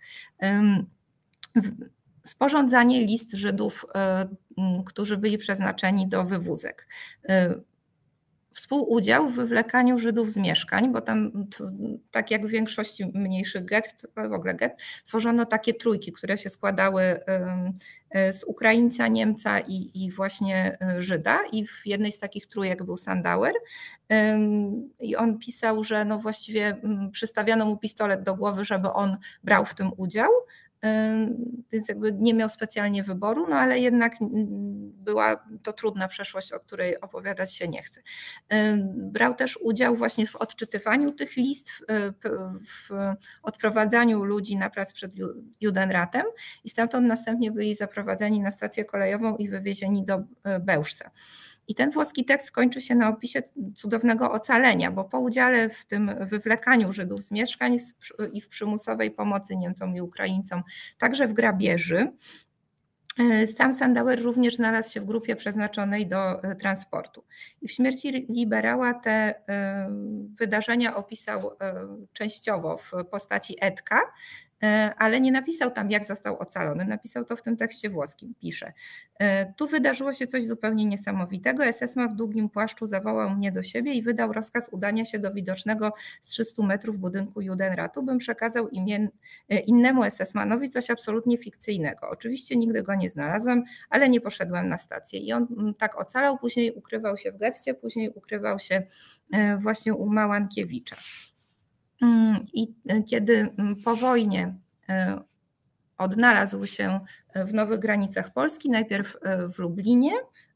sporządzanie list Żydów, którzy byli przeznaczeni do wywózek, współudział w wywlekaniu Żydów z mieszkań, bo tam, tak jak w większości mniejszych gett, w ogóle gett, tworzono takie trójki, które się składały z Ukraińca, Niemca i, i właśnie Żyda i w jednej z takich trójek był Sandauer i on pisał, że no właściwie przystawiano mu pistolet do głowy, żeby on brał w tym udział, więc jakby nie miał specjalnie wyboru, no ale jednak była to trudna przeszłość, o której opowiadać się nie chce. Brał też udział właśnie w odczytywaniu tych list, w odprowadzaniu ludzi na plac przed Judenratem i stamtąd następnie byli zaprowadzeni na stację kolejową i wywiezieni do Bełżca. I ten włoski tekst kończy się na opisie cudownego ocalenia, bo po udziale w tym wywlekaniu Żydów z mieszkań i w przymusowej pomocy Niemcom i Ukraińcom, także w grabieży, sam Sandauer również znalazł się w grupie przeznaczonej do transportu. I w Śmierci liberała te wydarzenia opisał częściowo w postaci Edka, ale nie napisał tam, jak został ocalony. Napisał to w tym tekście włoskim. Pisze: tu wydarzyło się coś zupełnie niesamowitego. esesman w długim płaszczu zawołał mnie do siebie i wydał rozkaz udania się do widocznego z trzystu metrów budynku Judenratu, bym przekazał imien, innemu esesmanowi coś absolutnie fikcyjnego. Oczywiście nigdy go nie znalazłem, ale nie poszedłem na stację. I on tak ocalał, później ukrywał się w getcie, później ukrywał się właśnie u Małankiewicza. I kiedy po wojnie odnalazł się w nowych granicach Polski, najpierw w Lublinie,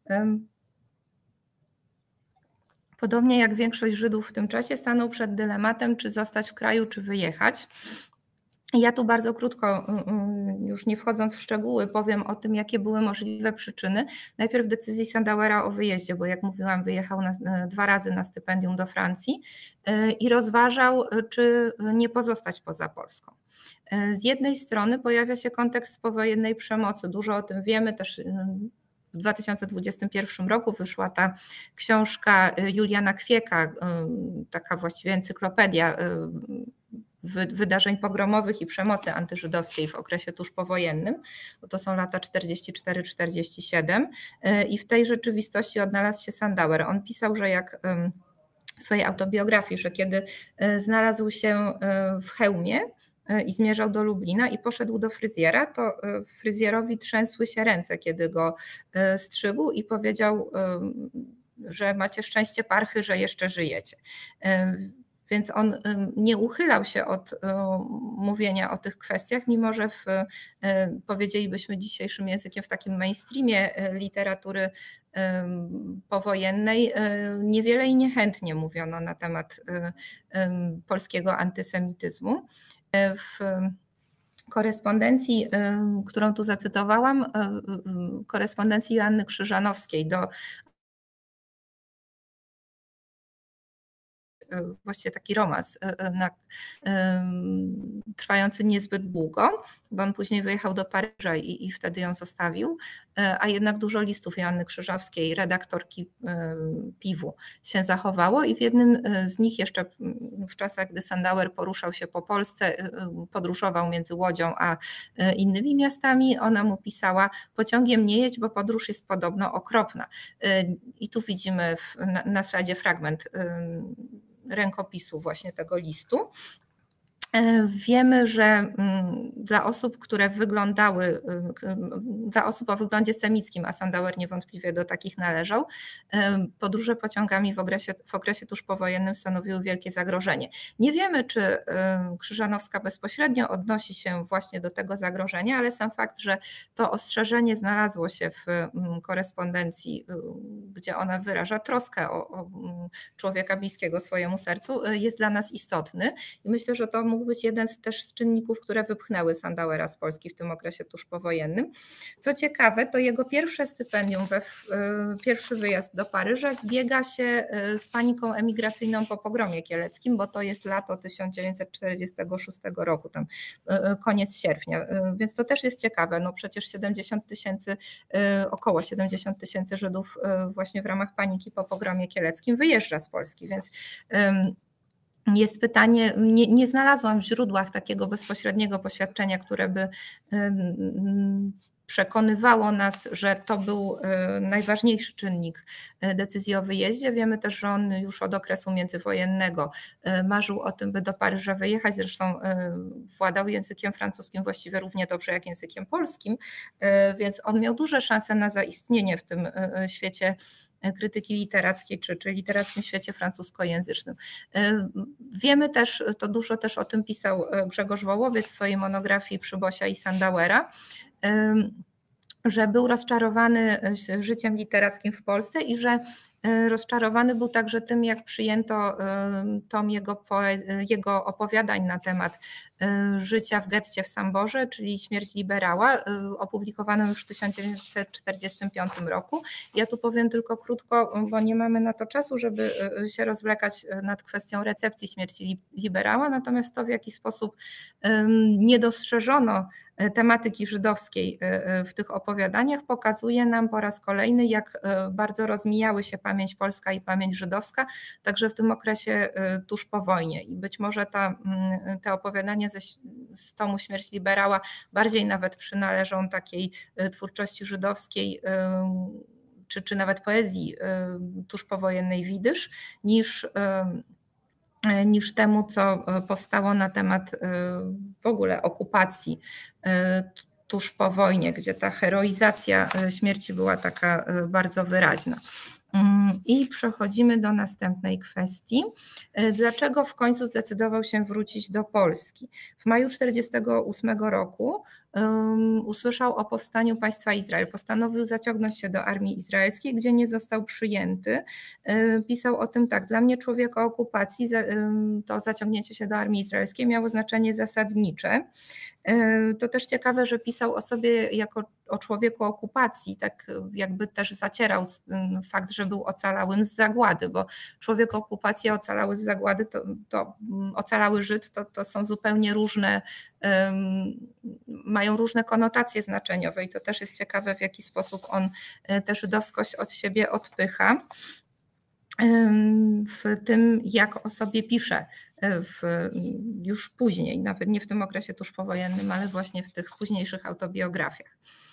podobnie jak większość Żydów w tym czasie, stanął przed dylematem, czy zostać w kraju, czy wyjechać. Ja tu bardzo krótko, już nie wchodząc w szczegóły, powiem o tym, jakie były możliwe przyczyny. Najpierw decyzji Sandauera o wyjeździe, bo jak mówiłam, wyjechał na, dwa razy na stypendium do Francji i rozważał, czy nie pozostać poza Polską. Z jednej strony pojawia się kontekst powojennej przemocy, dużo o tym wiemy, też w dwa tysiące dwudziestym pierwszym roku wyszła ta książka Juliana Kwieka, taka właściwie encyklopedia wydarzeń pogromowych i przemocy antyżydowskiej w okresie tuż powojennym, bo to są lata czterdziesty czwarty czterdziesty siódmy, i w tej rzeczywistości odnalazł się Sandauer. On pisał, że jak w swojej autobiografii, że kiedy znalazł się w Chełmie i zmierzał do Lublina i poszedł do fryzjera, to fryzjerowi trzęsły się ręce, kiedy go strzygł i powiedział, że macie szczęście parchy, że jeszcze żyjecie. Więc on nie uchylał się od mówienia o tych kwestiach, mimo że w, powiedzielibyśmy dzisiejszym językiem, w takim mainstreamie literatury powojennej niewiele i niechętnie mówiono na temat polskiego antysemityzmu. W korespondencji, którą tu zacytowałam, korespondencji Joanny Krzyżanowskiej do właściwie taki romans na, trwający niezbyt długo, bo on później wyjechał do Paryża i, i wtedy ją zostawił, a jednak dużo listów Joanny Krzyżowskiej, redaktorki Piwu, się zachowało i w jednym z nich jeszcze w czasach, gdy Sandauer poruszał się po Polsce, podróżował między Łodzią a innymi miastami, ona mu pisała: pociągiem nie jedź, bo podróż jest podobno okropna. I tu widzimy w, na, na slajdzie fragment rękopisu właśnie tego listu. Wiemy, że dla osób, które wyglądały, dla osób o wyglądzie semickim, a Sandauer niewątpliwie do takich należał, podróże pociągami w okresie, w okresie tuż powojennym stanowiły wielkie zagrożenie. Nie wiemy, czy Krzyżanowska bezpośrednio odnosi się właśnie do tego zagrożenia, ale sam fakt, że to ostrzeżenie znalazło się w korespondencji, gdzie ona wyraża troskę o, o człowieka bliskiego swojemu sercu, jest dla nas istotny i myślę, że to mógł być jeden z też z czynników, które wypchnęły Sandauera z Polski w tym okresie tuż powojennym. Co ciekawe, to jego pierwsze stypendium, we, pierwszy wyjazd do Paryża zbiega się z paniką emigracyjną po pogromie kieleckim, bo to jest lato tysiąc dziewięćset czterdziestego szóstego roku, tam koniec sierpnia, więc to też jest ciekawe. No przecież siedemdziesiąt tysięcy, około siedemdziesiąt tysięcy Żydów właśnie w ramach paniki po pogromie kieleckim wyjeżdża z Polski, więc jest pytanie, nie, nie znalazłam w źródłach takiego bezpośredniego poświadczenia, które by przekonywało nas, że to był najważniejszy czynnik decyzji o wyjeździe. Wiemy też, że on już od okresu międzywojennego marzył o tym, by do Paryża wyjechać. Zresztą władał językiem francuskim właściwie równie dobrze jak językiem polskim, więc on miał duże szanse na zaistnienie w tym świecie krytyki literackiej, czy, czy literackim świecie francuskojęzycznym. Wiemy też, to dużo też o tym pisał Grzegorz Wołowiec w swojej monografii Przybosia i Sandauera, że był rozczarowany życiem literackim w Polsce i że rozczarowany był także tym, jak przyjęto tom jego, jego opowiadań na temat życia w getcie w Samborze, czyli Śmierć liberała, opublikowaną już w tysiąc dziewięćset czterdziestym piątym roku. Ja tu powiem tylko krótko, bo nie mamy na to czasu, żeby się rozwlekać nad kwestią recepcji Śmierci liberała, natomiast to, w jaki sposób nie dostrzeżono tematyki żydowskiej w tych opowiadaniach, pokazuje nam po raz kolejny, jak bardzo rozmijały się pamięć polska i pamięć żydowska, także w tym okresie tuż po wojnie. I być może ta, te opowiadania ze, z tomu Śmierć liberała bardziej nawet przynależą takiej twórczości żydowskiej, czy, czy nawet poezji tuż powojennej Widysz, niż niż temu, co powstało na temat w ogóle okupacji tuż po wojnie, gdzie ta heroizacja śmierci była taka bardzo wyraźna. I przechodzimy do następnej kwestii. Dlaczego w końcu zdecydował się wrócić do Polski? W maju tysiąc dziewięćset czterdziestego ósmego roku um, usłyszał o powstaniu państwa Izrael. Postanowił zaciągnąć się do armii izraelskiej, gdzie nie został przyjęty. Pisał o tym tak: dla mnie, człowieka okupacji, to zaciągnięcie się do armii izraelskiej miało znaczenie zasadnicze. To też ciekawe, że pisał o sobie jako o człowieku okupacji, tak jakby też zacierał fakt, że był ocalałym z zagłady, bo człowiek okupacji, ocalały z zagłady, to, to ocalały Żyd, to, to są zupełnie różne, um, mają różne konotacje znaczeniowe i to też jest ciekawe, w jaki sposób on tę żydowskość od siebie odpycha. W tym, jak o sobie pisze w, już później, nawet nie w tym okresie tuż powojennym, ale właśnie w tych późniejszych autobiografiach.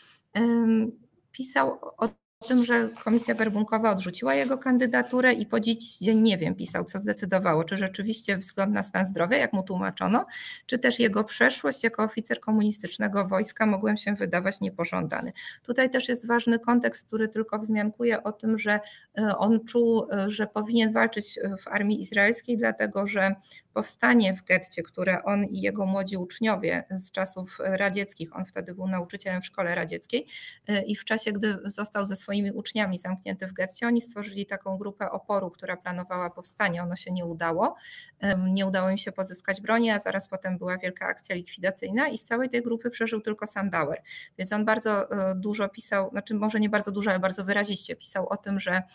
Pisał o tym, że komisja werbunkowa odrzuciła jego kandydaturę i po dziś dzień nie wiem, pisał, co zdecydowało, czy rzeczywiście wzgląd na stan zdrowia, jak mu tłumaczono, czy też jego przeszłość jako oficer komunistycznego wojska mogłem się wydawać niepożądany. Tutaj też jest ważny kontekst, który tylko wzmiankuje o tym, że on czuł, że powinien walczyć w armii izraelskiej, dlatego że powstanie w getcie, które on i jego młodzi uczniowie z czasów radzieckich, on wtedy był nauczycielem w szkole radzieckiej i w czasie, gdy został ze swoimi uczniami zamknięty w getcie, oni stworzyli taką grupę oporu, która planowała powstanie. Ono się nie udało. Nie udało im się pozyskać broni, a zaraz potem była wielka akcja likwidacyjna i z całej tej grupy przeżył tylko Sandauer. Więc on bardzo dużo pisał, znaczy może nie bardzo dużo, ale bardzo wyraziście pisał o tym, że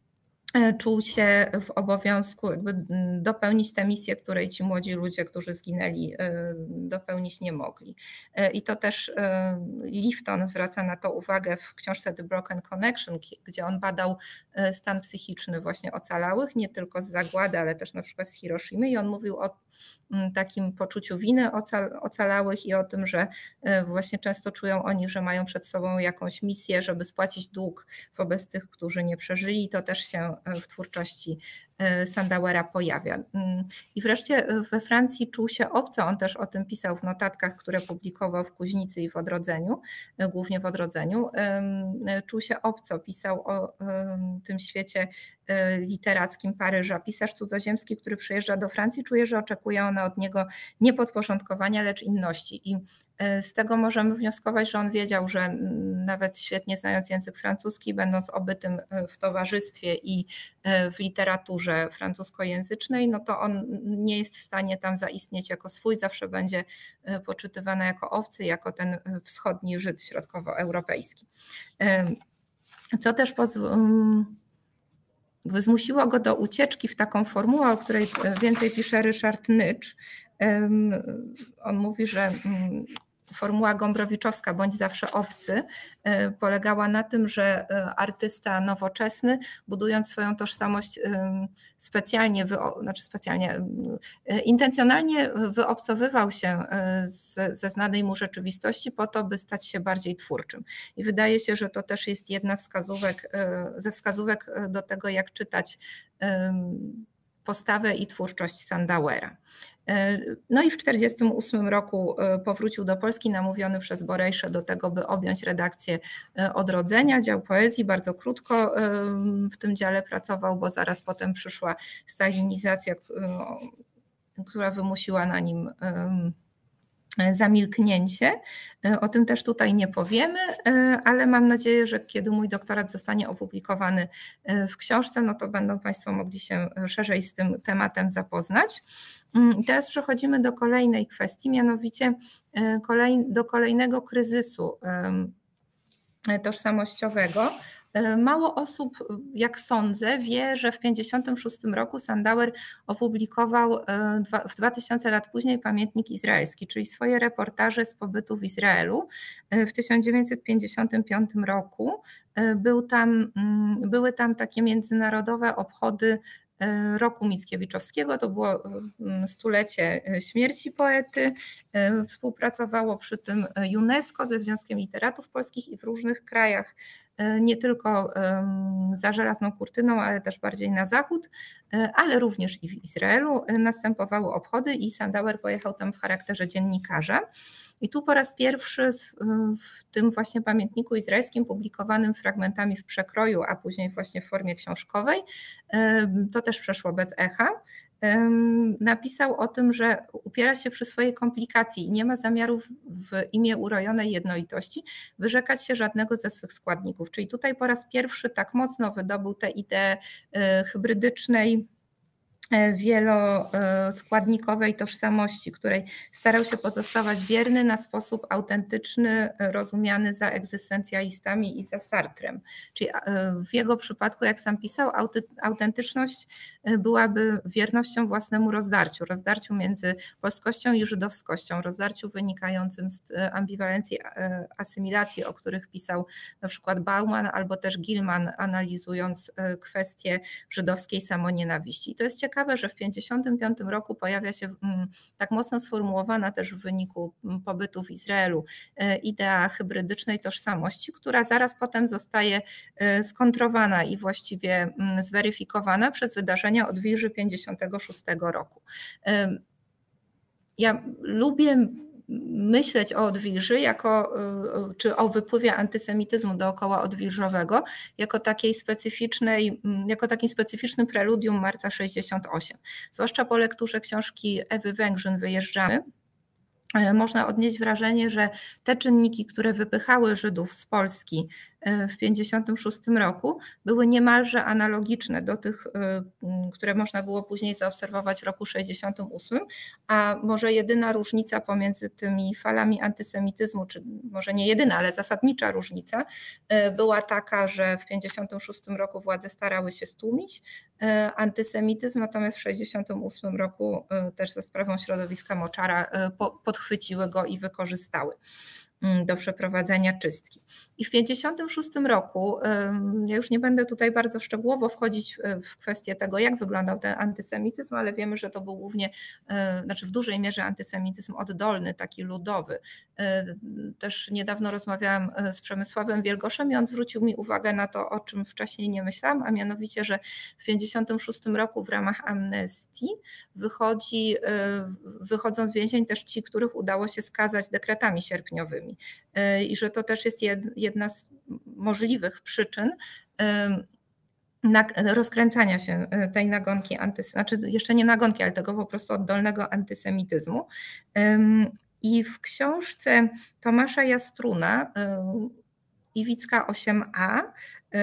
czuł się w obowiązku jakby dopełnić tę misję, której ci młodzi ludzie, którzy zginęli, dopełnić nie mogli. I to też Lifton zwraca na to uwagę w książce The Broken Connection, gdzie on badał stan psychiczny właśnie ocalałych, nie tylko z zagłady, ale też na przykład z Hiroshimy i on mówił o takim poczuciu winy ocalałych i o tym, że właśnie często czują oni, że mają przed sobą jakąś misję, żeby spłacić dług wobec tych, którzy nie przeżyli. To też się w twórczości Sandauera pojawia. I wreszcie we Francji czuł się obco, on też o tym pisał w notatkach, które publikował w Kuźnicy i w Odrodzeniu, głównie w Odrodzeniu. Czuł się obco, pisał o tym świecie literackim Paryża. Pisarz cudzoziemski, który przyjeżdża do Francji, czuje, że oczekuje ona od niego nie podporządkowania, lecz inności. I z tego możemy wnioskować, że on wiedział, że nawet świetnie znając język francuski, będąc obytym w towarzystwie i w literaturze francuskojęzycznej, no to on nie jest w stanie tam zaistnieć jako swój, zawsze będzie poczytywany jako obcy, jako ten wschodni Żyd środkowoeuropejski. Co też pozwoliło zmusiło go do ucieczki w taką formułę, o której więcej pisze Ryszard Nycz. On mówi, że formuła Gombrowiczowska, bądź zawsze obcy, polegała na tym, że artysta nowoczesny, budując swoją tożsamość specjalnie, znaczy specjalnie, intencjonalnie wyobcowywał się z, ze znanej mu rzeczywistości po to, by stać się bardziej twórczym. I wydaje się, że to też jest jedna wskazówek, ze wskazówek do tego, jak czytać postawę i twórczość Sandauera. No i w tysiąc dziewięćset czterdziestym ósmym roku powrócił do Polski, namówiony przez Borejszę do tego, by objąć redakcję Odrodzenia, dział poezji. Bardzo krótko w tym dziale pracował, bo zaraz potem przyszła stalinizacja, która wymusiła na nim zamilknięcie. O tym też tutaj nie powiemy, ale mam nadzieję, że kiedy mój doktorat zostanie opublikowany w książce, no to będą Państwo mogli się szerzej z tym tematem zapoznać. I teraz przechodzimy do kolejnej kwestii, mianowicie do kolejnego kryzysu tożsamościowego. Mało osób, jak sądzę, wie, że w tysiąc dziewięćset pięćdziesiątym szóstym roku Sandauer opublikował w dwa tysiące lat później Pamiętnik Izraelski, czyli swoje reportaże z pobytu w Izraelu. W tysiąc dziewięćset pięćdziesiątym piątym roku był tam, były tam takie międzynarodowe obchody Roku Mickiewiczowskiego, to było stulecie śmierci poety. Współpracowało przy tym UNESCO ze Związkiem Literatów Polskich i w różnych krajach, nie tylko za żelazną kurtyną, ale też bardziej na zachód, ale również i w Izraelu następowały obchody i Sandauer pojechał tam w charakterze dziennikarza. I tu po raz pierwszy w tym właśnie pamiętniku izraelskim publikowanym fragmentami w przekroju, a później właśnie w formie książkowej, to też przeszło bez echa, napisał o tym, że upiera się przy swojej komplikacji i nie ma zamiaru w imię urojonej jednolitości wyrzekać się żadnego ze swych składników. Czyli tutaj po raz pierwszy tak mocno wydobył tę ideę hybrydycznej, wieloskładnikowej tożsamości, której starał się pozostawać wierny na sposób autentyczny, rozumiany za egzystencjalistami i za Sartrem. Czyli w jego przypadku, jak sam pisał, autentyczność byłaby wiernością własnemu rozdarciu, rozdarciu między polskością i żydowskością, rozdarciu wynikającym z ambiwalencji asymilacji, o których pisał na przykład Bauman albo też Gilman, analizując kwestię żydowskiej samonienawiści. I to jest ciekawe, że w tysiąc dziewięćset pięćdziesiątym piątym roku pojawia się tak mocno sformułowana też w wyniku pobytu w Izraelu idea hybrydycznej tożsamości, która zaraz potem zostaje skontrowana i właściwie zweryfikowana przez wydarzenia od Wilży tysiąc dziewięćset pięćdziesiątego szóstego roku. Ja lubię myśleć o Odwilży jako, czy o wypływie antysemityzmu dookoła odwilżowego jako takiej specyficznej, jako takim specyficznym preludium marca sześćdziesiątego ósmego. Zwłaszcza po lekturze książki Ewy Węgrzyn Wyjeżdżamy, można odnieść wrażenie, że te czynniki, które wypychały Żydów z Polski w tysiąc dziewięćset pięćdziesiątym szóstym roku, były niemalże analogiczne do tych, które można było później zaobserwować w roku sześćdziesiątym ósmym, a może jedyna różnica pomiędzy tymi falami antysemityzmu, czy może nie jedyna, ale zasadnicza różnica, była taka, że w tysiąc dziewięćset pięćdziesiątym szóstym roku władze starały się stłumić antysemityzm, natomiast w tysiąc dziewięćset sześćdziesiątym ósmym roku też za sprawą środowiska Moczara podchwyciły go i wykorzystały do przeprowadzenia czystki. I w tysiąc dziewięćset pięćdziesiątym szóstym roku, ja już nie będę tutaj bardzo szczegółowo wchodzić w kwestię tego, jak wyglądał ten antysemityzm, ale wiemy, że to był głównie, znaczy w dużej mierze antysemityzm oddolny, taki ludowy. Też niedawno rozmawiałam z Przemysławem Wielgoszem i on zwrócił mi uwagę na to, o czym wcześniej nie myślałam, a mianowicie, że w tysiąc dziewięćset pięćdziesiątym szóstym roku w ramach amnestii wychodzi, wychodzą z więzień też ci, których udało się skazać dekretami sierpniowymi. I że to też jest jedna z możliwych przyczyn rozkręcania się tej nagonki, antys- znaczy jeszcze nie nagonki, ale tego po prostu oddolnego antysemityzmu. I w książce Tomasza Jastruna, Iwicka osiem a,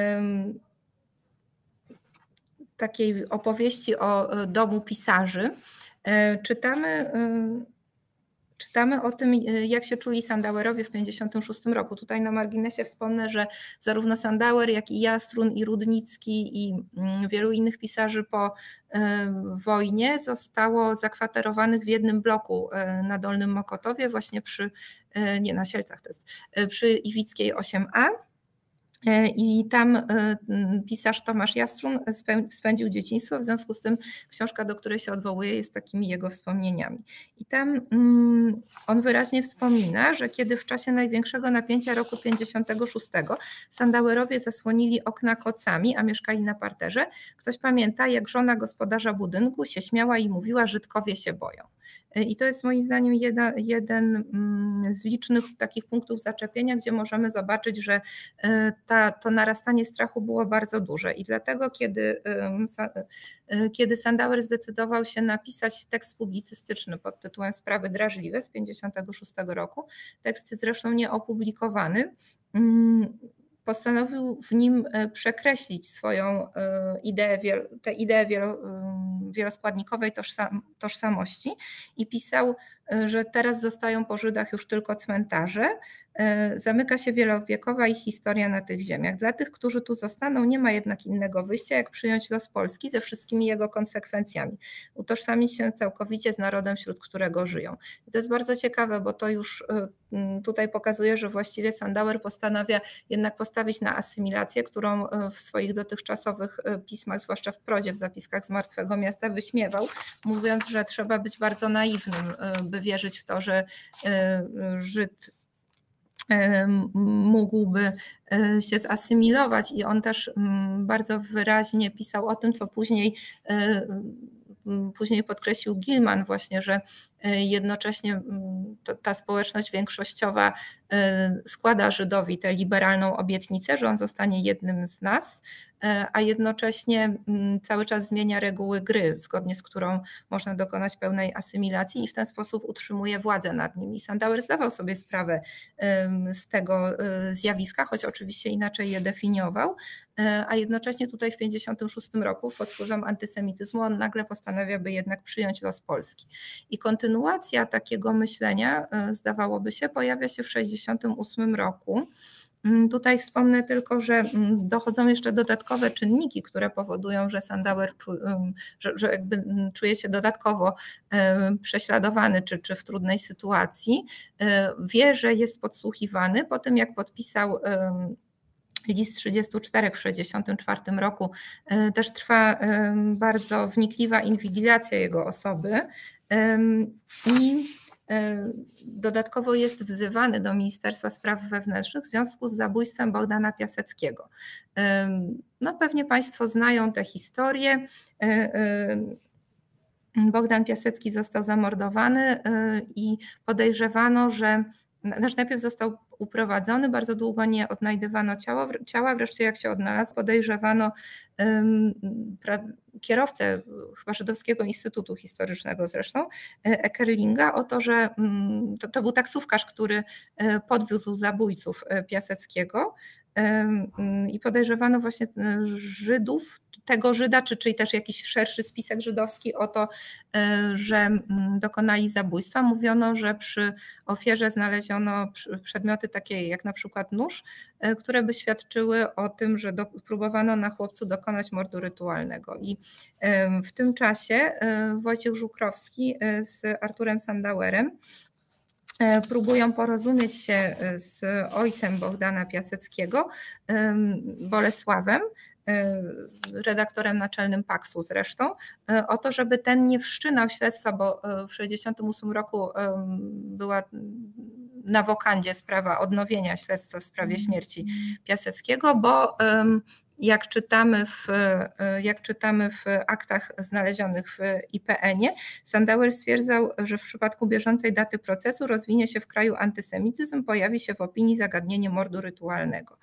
takiej opowieści o domu pisarzy, czytamy Czytamy o tym, jak się czuli Sandauerowie w tysiąc dziewięćset pięćdziesiątym szóstym roku. Tutaj na marginesie wspomnę, że zarówno Sandauer, jak i Jastrun, i Rudnicki, i wielu innych pisarzy po wojnie zostało zakwaterowanych w jednym bloku na Dolnym Mokotowie, właśnie przy, nie na Sielcach to jest, przy Iwickiej osiem a. I tam pisarz Tomasz Jastrun spędził dzieciństwo, w związku z tym książka, do której się odwołuje, jest takimi jego wspomnieniami. I tam on wyraźnie wspomina, że kiedy w czasie największego napięcia roku pięćdziesiątego szóstego Sandauerowie zasłonili okna kocami, a mieszkali na parterze, ktoś pamięta, jak żona gospodarza budynku się śmiała i mówiła: Żydkowie się boją. I to jest moim zdaniem jeden, jeden z licznych takich punktów zaczepienia, gdzie możemy zobaczyć, że ta, to narastanie strachu było bardzo duże. I dlatego, kiedy, kiedy Sandauer zdecydował się napisać tekst publicystyczny pod tytułem Sprawy drażliwe z pięćdziesiątego szóstego roku, tekst zresztą nieopublikowany, postanowił w nim przekreślić swoją ideę, tę ideę wieloskładnikowej tożsamości i pisał, że teraz zostają po Żydach już tylko cmentarze, zamyka się wielowiekowa ich historia na tych ziemiach. Dla tych, którzy tu zostaną, nie ma jednak innego wyjścia, jak przyjąć los Polski ze wszystkimi jego konsekwencjami, utożsamić się całkowicie z narodem, wśród którego żyją. I to jest bardzo ciekawe, bo to już tutaj pokazuje, że właściwie Sandauer postanawia jednak postawić na asymilację, którą w swoich dotychczasowych pismach, zwłaszcza w prozie, w zapiskach z Martwego Miasta wyśmiewał, mówiąc, że trzeba być bardzo naiwnym, by wierzyć w to, że Żyd mógłby się zasymilować, i on też bardzo wyraźnie pisał o tym, co później Później podkreślił Gilman właśnie, że jednocześnie ta społeczność większościowa składa Żydowi tę liberalną obietnicę, że on zostanie jednym z nas, a jednocześnie cały czas zmienia reguły gry, zgodnie z którą można dokonać pełnej asymilacji, i w ten sposób utrzymuje władzę nad nim. I Sandauer zdawał sobie sprawę z tego zjawiska, choć oczywiście inaczej je definiował, a jednocześnie tutaj w pięćdziesiątym szóstym roku pod wpływem antysemityzmu on nagle postanawia, by jednak przyjąć los Polski. I kontynuacja takiego myślenia, zdawałoby się, pojawia się w sześćdziesiątym ósmym roku. Tutaj wspomnę tylko, że dochodzą jeszcze dodatkowe czynniki, które powodują, że Sandauer że, że jakby czuje się dodatkowo prześladowany czy, czy w trudnej sytuacji. Wie, że jest podsłuchiwany po tym, jak podpisał list trzydziestu czterech w sześćdziesiątym czwartym roku. Też trwa bardzo wnikliwa inwigilacja jego osoby i dodatkowo jest wzywany do Ministerstwa Spraw Wewnętrznych w związku z zabójstwem Bogdana Piaseckiego. No pewnie Państwo znają tę historię. Bogdan Piasecki został zamordowany i podejrzewano, że znaczy najpierw został uprowadzony, bardzo długo nie odnajdywano ciała, ciała, wreszcie jak się odnalazł, podejrzewano um, pra, kierowcę chyba Żydowskiego Instytutu Historycznego zresztą, Eckerlinga, o to, że um, to, to był taksówkarz, który podwiózł zabójców Piaseckiego, um, i podejrzewano właśnie Żydów, tego Żyda, czy, czyli też jakiś szerszy spisek żydowski o to, że dokonali zabójstwa. Mówiono, że przy ofierze znaleziono przedmioty takie jak na przykład nóż, które by świadczyły o tym, że do, próbowano na chłopcu dokonać mordu rytualnego. I w tym czasie Wojciech Żukrowski z Arturem Sandauerem próbują porozumieć się z ojcem Bogdana Piaseckiego, Bolesławem, redaktorem naczelnym Paksu zresztą, o to, żeby ten nie wszczynał śledztwa, bo w sześćdziesiątym ósmym roku była na wokandzie sprawa odnowienia śledztwa w sprawie śmierci Piaseckiego, bo jak czytamy w, jak czytamy w aktach znalezionych w I P N-ie, Sandauer stwierdzał, że w przypadku bieżącej daty procesu rozwinie się w kraju antysemityzm, pojawi się w opinii zagadnienie mordu rytualnego.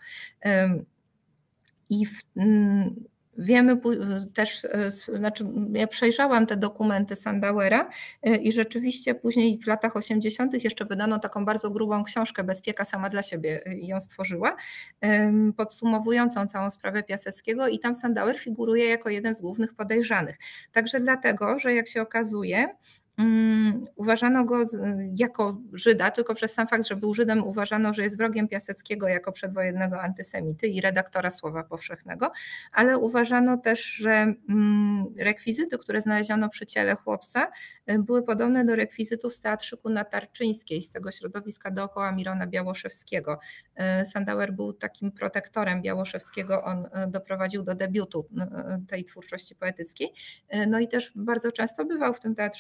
I w, wiemy też, znaczy ja przejrzałam te dokumenty Sandauera i rzeczywiście później w latach osiemdziesiątych jeszcze wydano taką bardzo grubą książkę, Bezpieka sama dla siebie ją stworzyła, podsumowującą całą sprawę Piaseckiego, i tam Sandauer figuruje jako jeden z głównych podejrzanych. Także dlatego, że jak się okazuje, Um, uważano go jako Żyda, tylko przez sam fakt, że był Żydem, uważano, że jest wrogiem Piaseckiego jako przedwojennego antysemity i redaktora Słowa Powszechnego, ale uważano też, że um, rekwizyty, które znaleziono przy ciele chłopca, były podobne do rekwizytów z teatrzyku na Tarczyńskiej, z tego środowiska dookoła Mirona Białoszewskiego. Sandauer był takim protektorem Białoszewskiego, on doprowadził do debiutu tej twórczości poetyckiej, no i też bardzo często bywał w tym teatrzyku na Tarczyńskiej,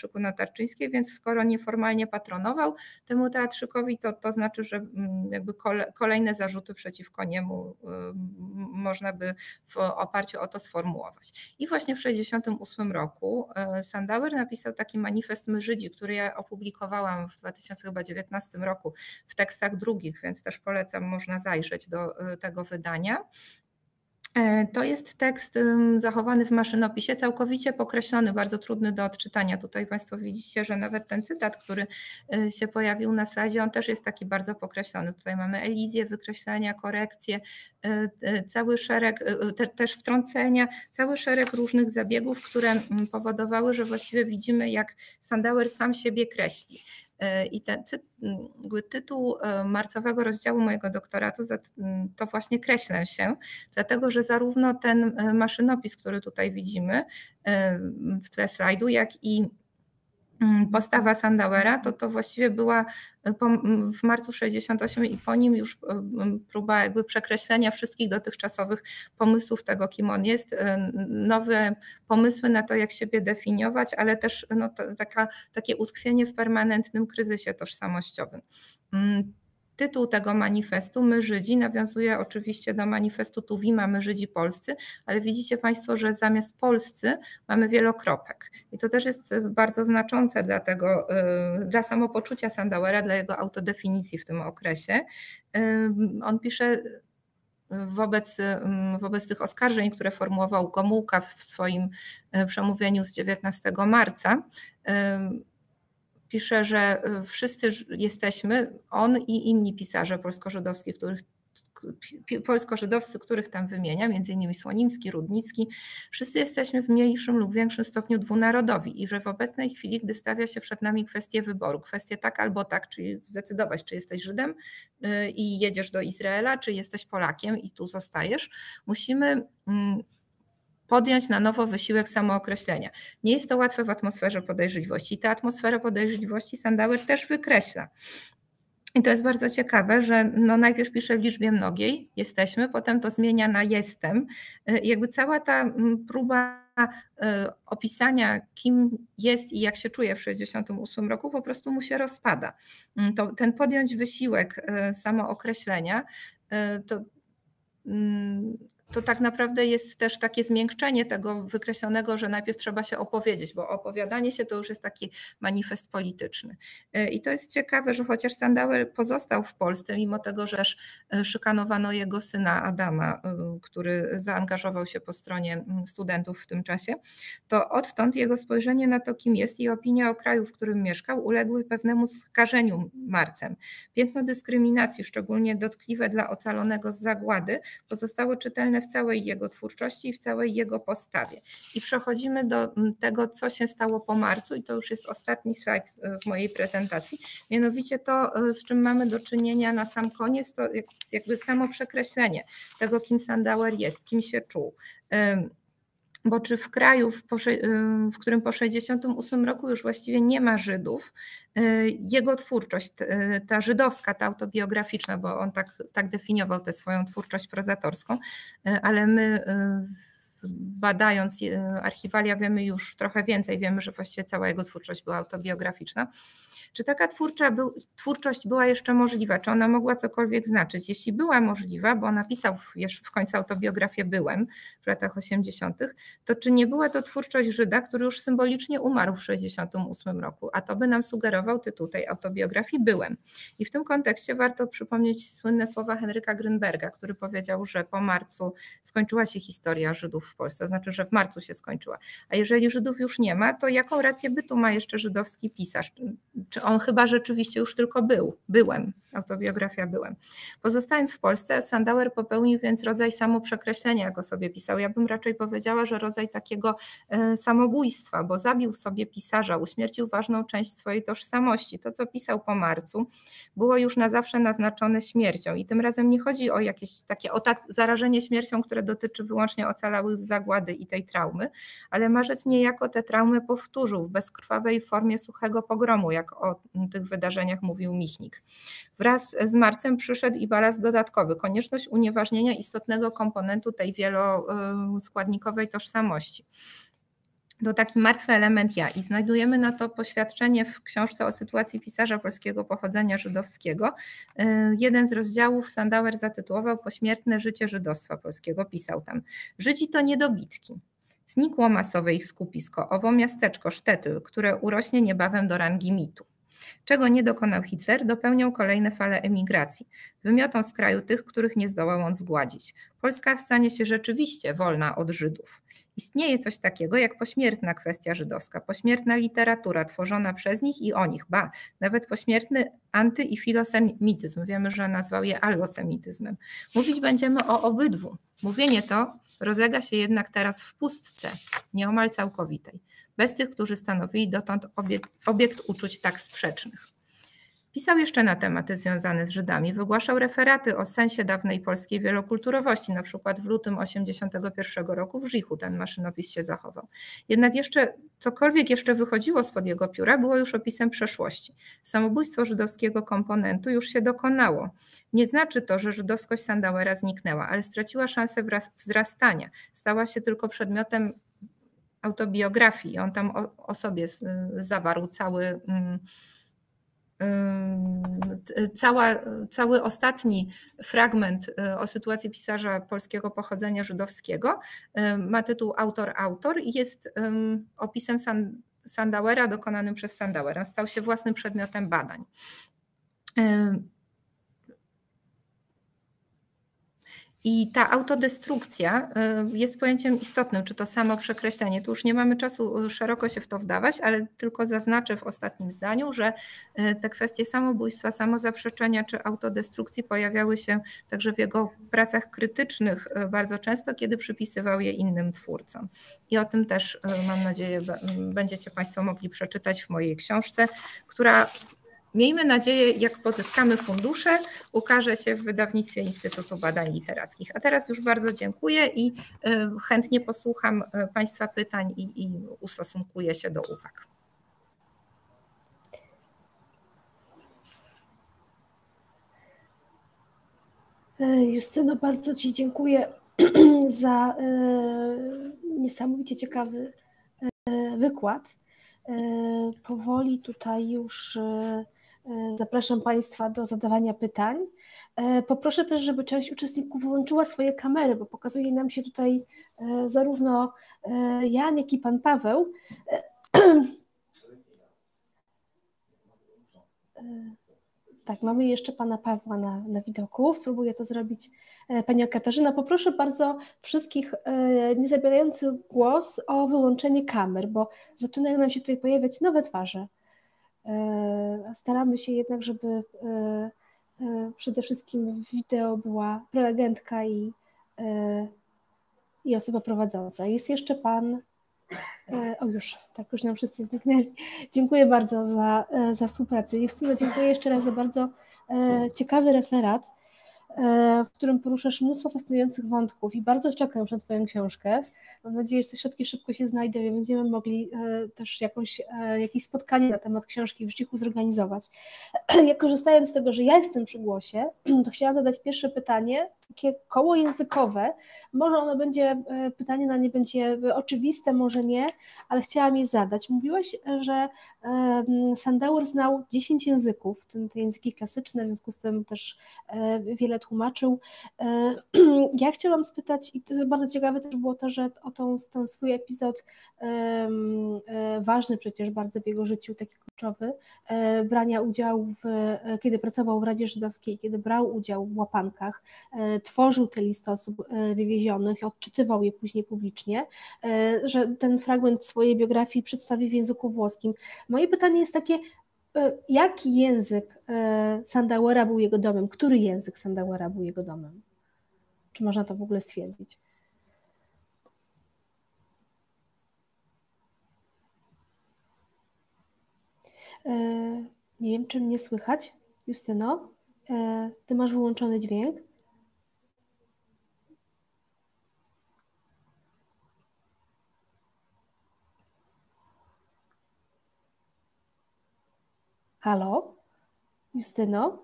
Tarczyńskiej, więc skoro nieformalnie patronował temu teatrzykowi, to, to znaczy, że jakby kolejne zarzuty przeciwko niemu można by w oparciu o to sformułować. I właśnie w tysiąc dziewięćset sześćdziesiątym ósmym roku Sandauer napisał taki manifest My Żydzi, który ja opublikowałam w dwa tysiące dziewiętnastym roku w tekstach drugich, więc też polecam, można zajrzeć do tego wydania. To jest tekst zachowany w maszynopisie, całkowicie pokreślony, bardzo trudny do odczytania. Tutaj Państwo widzicie, że nawet ten cytat, który się pojawił na slajdzie, on też jest taki bardzo pokreślony. Tutaj mamy elizję, wykreślenia, korekcje, cały szereg, te, też wtrącenia, cały szereg różnych zabiegów, które powodowały, że właściwie widzimy, jak Sandauer sam siebie kreśli. I ten tytuł marcowego rozdziału mojego doktoratu to właśnie kreślę się, dlatego że zarówno ten maszynopis, który tutaj widzimy w tle slajdu, jak i postawa Sandauera, to to właściwie była w marcu sześćdziesiątym ósmym i po nim już próba jakby przekreślenia wszystkich dotychczasowych pomysłów tego, kim on jest, nowe pomysły na to, jak siebie definiować, ale też no, taka, takie utkwienie w permanentnym kryzysie tożsamościowym. Tytuł tego manifestu My Żydzi nawiązuje oczywiście do manifestu Tuwima My Żydzi Polscy, ale widzicie Państwo, że zamiast polscy mamy wielokropek. I to też jest bardzo znaczące dla tego, dla samopoczucia Sandauera, dla jego autodefinicji w tym okresie. On pisze wobec, wobec tych oskarżeń, które formułował Gomułka w swoim przemówieniu z dziewiętnastego marca, pisze, że wszyscy jesteśmy, on i inni pisarze polsko-żydowscy, których, polsko-żydowscy, których tam wymienia, między innymi Słonimski, Rudnicki, wszyscy jesteśmy w mniejszym lub większym stopniu dwunarodowi i że w obecnej chwili, gdy stawia się przed nami kwestię wyboru, kwestię tak albo tak, czyli zdecydować, czy jesteś Żydem i jedziesz do Izraela, czy jesteś Polakiem i tu zostajesz, musimy podjąć na nowo wysiłek samookreślenia. Nie jest to łatwe w atmosferze podejrzliwości. I tę atmosferę podejrzliwości Sandauer też wykreśla. I to jest bardzo ciekawe, że no najpierw pisze w liczbie mnogiej, jesteśmy, potem to zmienia na jestem. I jakby cała ta próba opisania, kim jest i jak się czuje w tysiąc dziewięćset sześćdziesiątym ósmym roku, po prostu mu się rozpada. To, ten podjąć wysiłek samookreślenia, to to tak naprawdę jest też takie zmiękczenie tego wykreślonego, że najpierw trzeba się opowiedzieć, bo opowiadanie się to już jest taki manifest polityczny. I to jest ciekawe, że chociaż Sandauer pozostał w Polsce, mimo tego, że też szykanowano jego syna Adama, który zaangażował się po stronie studentów w tym czasie, to odtąd jego spojrzenie na to, kim jest i opinia o kraju, w którym mieszkał, uległy pewnemu skażeniu marcem. Piętno dyskryminacji, szczególnie dotkliwe dla ocalonego z zagłady, pozostało czytelne w całej jego twórczości i w całej jego postawie. I przechodzimy do tego, co się stało po marcu i to już jest ostatni slajd w mojej prezentacji. Mianowicie to, z czym mamy do czynienia na sam koniec, to jakby samo przekreślenie tego, kim Sandauer jest, kim się czuł. Bo czy w kraju, w, w którym po tysiąc dziewięćset sześćdziesiątym ósmym roku już właściwie nie ma Żydów, jego twórczość, ta żydowska, ta autobiograficzna, bo on tak, tak definiował tę swoją twórczość prozatorską, ale my badając archiwalia wiemy już trochę więcej, wiemy, że właściwie cała jego twórczość była autobiograficzna. Czy taka twórcza był, twórczość była jeszcze możliwa? Czy ona mogła cokolwiek znaczyć? Jeśli była możliwa, bo napisał w, w końcu autobiografię Byłem w latach osiemdziesiątych, to czy nie była to twórczość Żyda, który już symbolicznie umarł w tysiąc dziewięćset sześćdziesiątym ósmym roku? A to by nam sugerował tytuł tej autobiografii Byłem. I w tym kontekście warto przypomnieć słynne słowa Henryka Grünberga, który powiedział, że po marcu skończyła się historia Żydów w Polsce, to znaczy, że w marcu się skończyła. A jeżeli Żydów już nie ma, to jaką rację bytu ma jeszcze żydowski pisarz? Czy on chyba rzeczywiście już tylko był, byłem, autobiografia Byłem. Pozostając w Polsce, Sandauer popełnił więc rodzaj samoprzekreślenia, jak o sobie pisał. Ja bym raczej powiedziała, że rodzaj takiego samobójstwa, bo zabił w sobie pisarza, uśmiercił ważną część swojej tożsamości. To, co pisał po marcu, było już na zawsze naznaczone śmiercią i tym razem nie chodzi o jakieś takie o tak zarażenie śmiercią, które dotyczy wyłącznie ocalałych z zagłady i tej traumy, ale marzec niejako tę traumę powtórzył w bezkrwawej formie suchego pogromu, jak o tych wydarzeniach mówił Michnik. Wraz z marcem przyszedł i balast dodatkowy, konieczność unieważnienia istotnego komponentu tej wieloskładnikowej tożsamości. to taki martwy element ja i znajdujemy na to poświadczenie w książce o sytuacji pisarza polskiego pochodzenia żydowskiego. Jeden z rozdziałów Sandauer zatytułował Pośmiertne życie żydostwa polskiego, pisał tam: Żydzi to niedobitki. Znikło masowe ich skupisko, owo miasteczko Sztetl, które urośnie niebawem do rangi mitu. Czego nie dokonał Hitler, dopełnią kolejne fale emigracji. Wymiotą z kraju tych, których nie zdołał on zgładzić. Polska stanie się rzeczywiście wolna od Żydów. Istnieje coś takiego jak pośmiertna kwestia żydowska, pośmiertna literatura tworzona przez nich i o nich, ba, nawet pośmiertny anty- i filosemityzm. Wiemy, że nazwał je allosemityzmem. Mówić będziemy o obydwu. Mówienie to rozlega się jednak teraz w pustce, nieomal całkowitej, bez tych, którzy stanowili dotąd obiekt, obiekt uczuć tak sprzecznych. Pisał jeszcze na tematy związane z Żydami, wygłaszał referaty o sensie dawnej polskiej wielokulturowości, na przykład w lutym osiemdziesiątego pierwszego roku w Żichu ten maszynopis się zachował. Jednak jeszcze cokolwiek jeszcze wychodziło spod jego pióra, było już opisem przeszłości. Samobójstwo żydowskiego komponentu już się dokonało. Nie znaczy to, że żydowskość Sandauera zniknęła, ale straciła szansę wzrastania. Stała się tylko przedmiotem autobiografii. On tam o, o sobie zawarł cały... Cała, cały ostatni fragment o sytuacji pisarza polskiego pochodzenia żydowskiego ma tytuł Autor, autor i jest opisem Sandauera dokonanym przez Sandauera. Stał się własnym przedmiotem badań. I ta autodestrukcja jest pojęciem istotnym, czy to samo przekreślenie. Tu już nie mamy czasu szeroko się w to wdawać, ale tylko zaznaczę w ostatnim zdaniu, że te kwestie samobójstwa, samozaprzeczenia czy autodestrukcji pojawiały się także w jego pracach krytycznych bardzo często, kiedy przypisywał je innym twórcom. I o tym też, mam nadzieję, będziecie Państwo mogli przeczytać w mojej książce, która, miejmy nadzieję, jak pozyskamy fundusze, ukaże się w wydawnictwie Instytutu Badań Literackich. A teraz już bardzo dziękuję i chętnie posłucham Państwa pytań i, i ustosunkuję się do uwag. Justyno, bardzo Ci dziękuję za niesamowicie ciekawy wykład. Powoli tutaj już zapraszam Państwa do zadawania pytań. Poproszę też, żeby część uczestników wyłączyła swoje kamery, bo pokazuje nam się tutaj zarówno Jan, jak i Pan Paweł. Tak, mamy jeszcze Pana Pawła na, na widoku. Spróbuję to zrobić Panią Katarzyna. Poproszę bardzo wszystkich nie zabierających głos o wyłączenie kamer, bo zaczynają nam się tutaj pojawiać nowe twarze. Staramy się jednak, żeby przede wszystkim w wideo była prelegentka i, i osoba prowadząca. Jest jeszcze Pan... O już, tak już nam wszyscy zniknęli. Dziękuję bardzo za, za współpracę. Justyno, dziękuję jeszcze raz za bardzo ciekawy referat, w którym poruszasz mnóstwo fascynujących wątków i bardzo czekam już na Twoją książkę. Mam nadzieję, że te środki szybko się znajdą i będziemy mogli też jakąś, jakieś spotkanie na temat książki w Żichu zorganizować. Ja, korzystając z tego, że ja jestem przy głosie, to chciałam zadać pierwsze pytanie, takie koło językowe. Może ono będzie, pytanie na nie będzie oczywiste, może nie, ale chciałam je zadać. Mówiłaś, że Sandauer znał dziesięć języków, w tym te języki klasyczne, w związku z tym też wiele tłumaczył. Ja chciałam spytać, i to jest bardzo ciekawe też było to, że o tą, ten swój epizod um, ważny przecież bardzo w jego życiu, taki kluczowy, um, brania udziału, w, kiedy pracował w Radzie Żydowskiej, kiedy brał udział w łapankach, um, tworzył te listy osób um, wywiezionych, odczytywał je później publicznie, um, że ten fragment swojej biografii przedstawi w języku włoskim. Moje pytanie jest takie, jaki język Sandauera był jego domem? Który język Sandauera był jego domem? Czy można to w ogóle stwierdzić? Nie wiem, czy mnie słychać, Justyno? Ty masz wyłączony dźwięk? Halo? Justyno?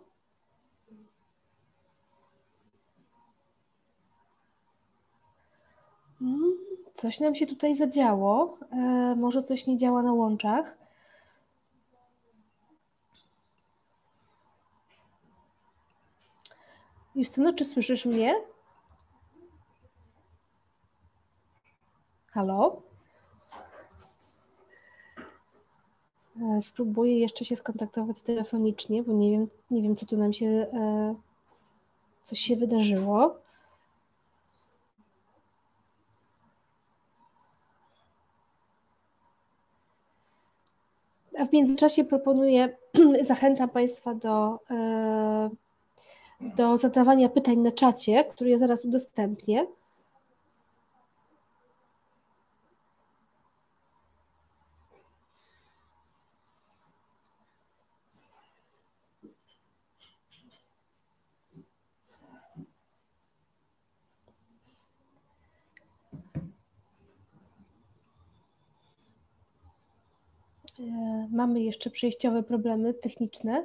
Coś nam się tutaj zadziało. E, może coś nie działa na łączach. Justyno, czy słyszysz mnie? Halo? E, spróbuję jeszcze się skontaktować telefonicznie, bo nie wiem, nie wiem co tu nam się, e, coś się wydarzyło. A w międzyczasie proponuję, zachęcam Państwa do, do zadawania pytań na czacie, który ja zaraz udostępnię. Mamy jeszcze przejściowe problemy techniczne.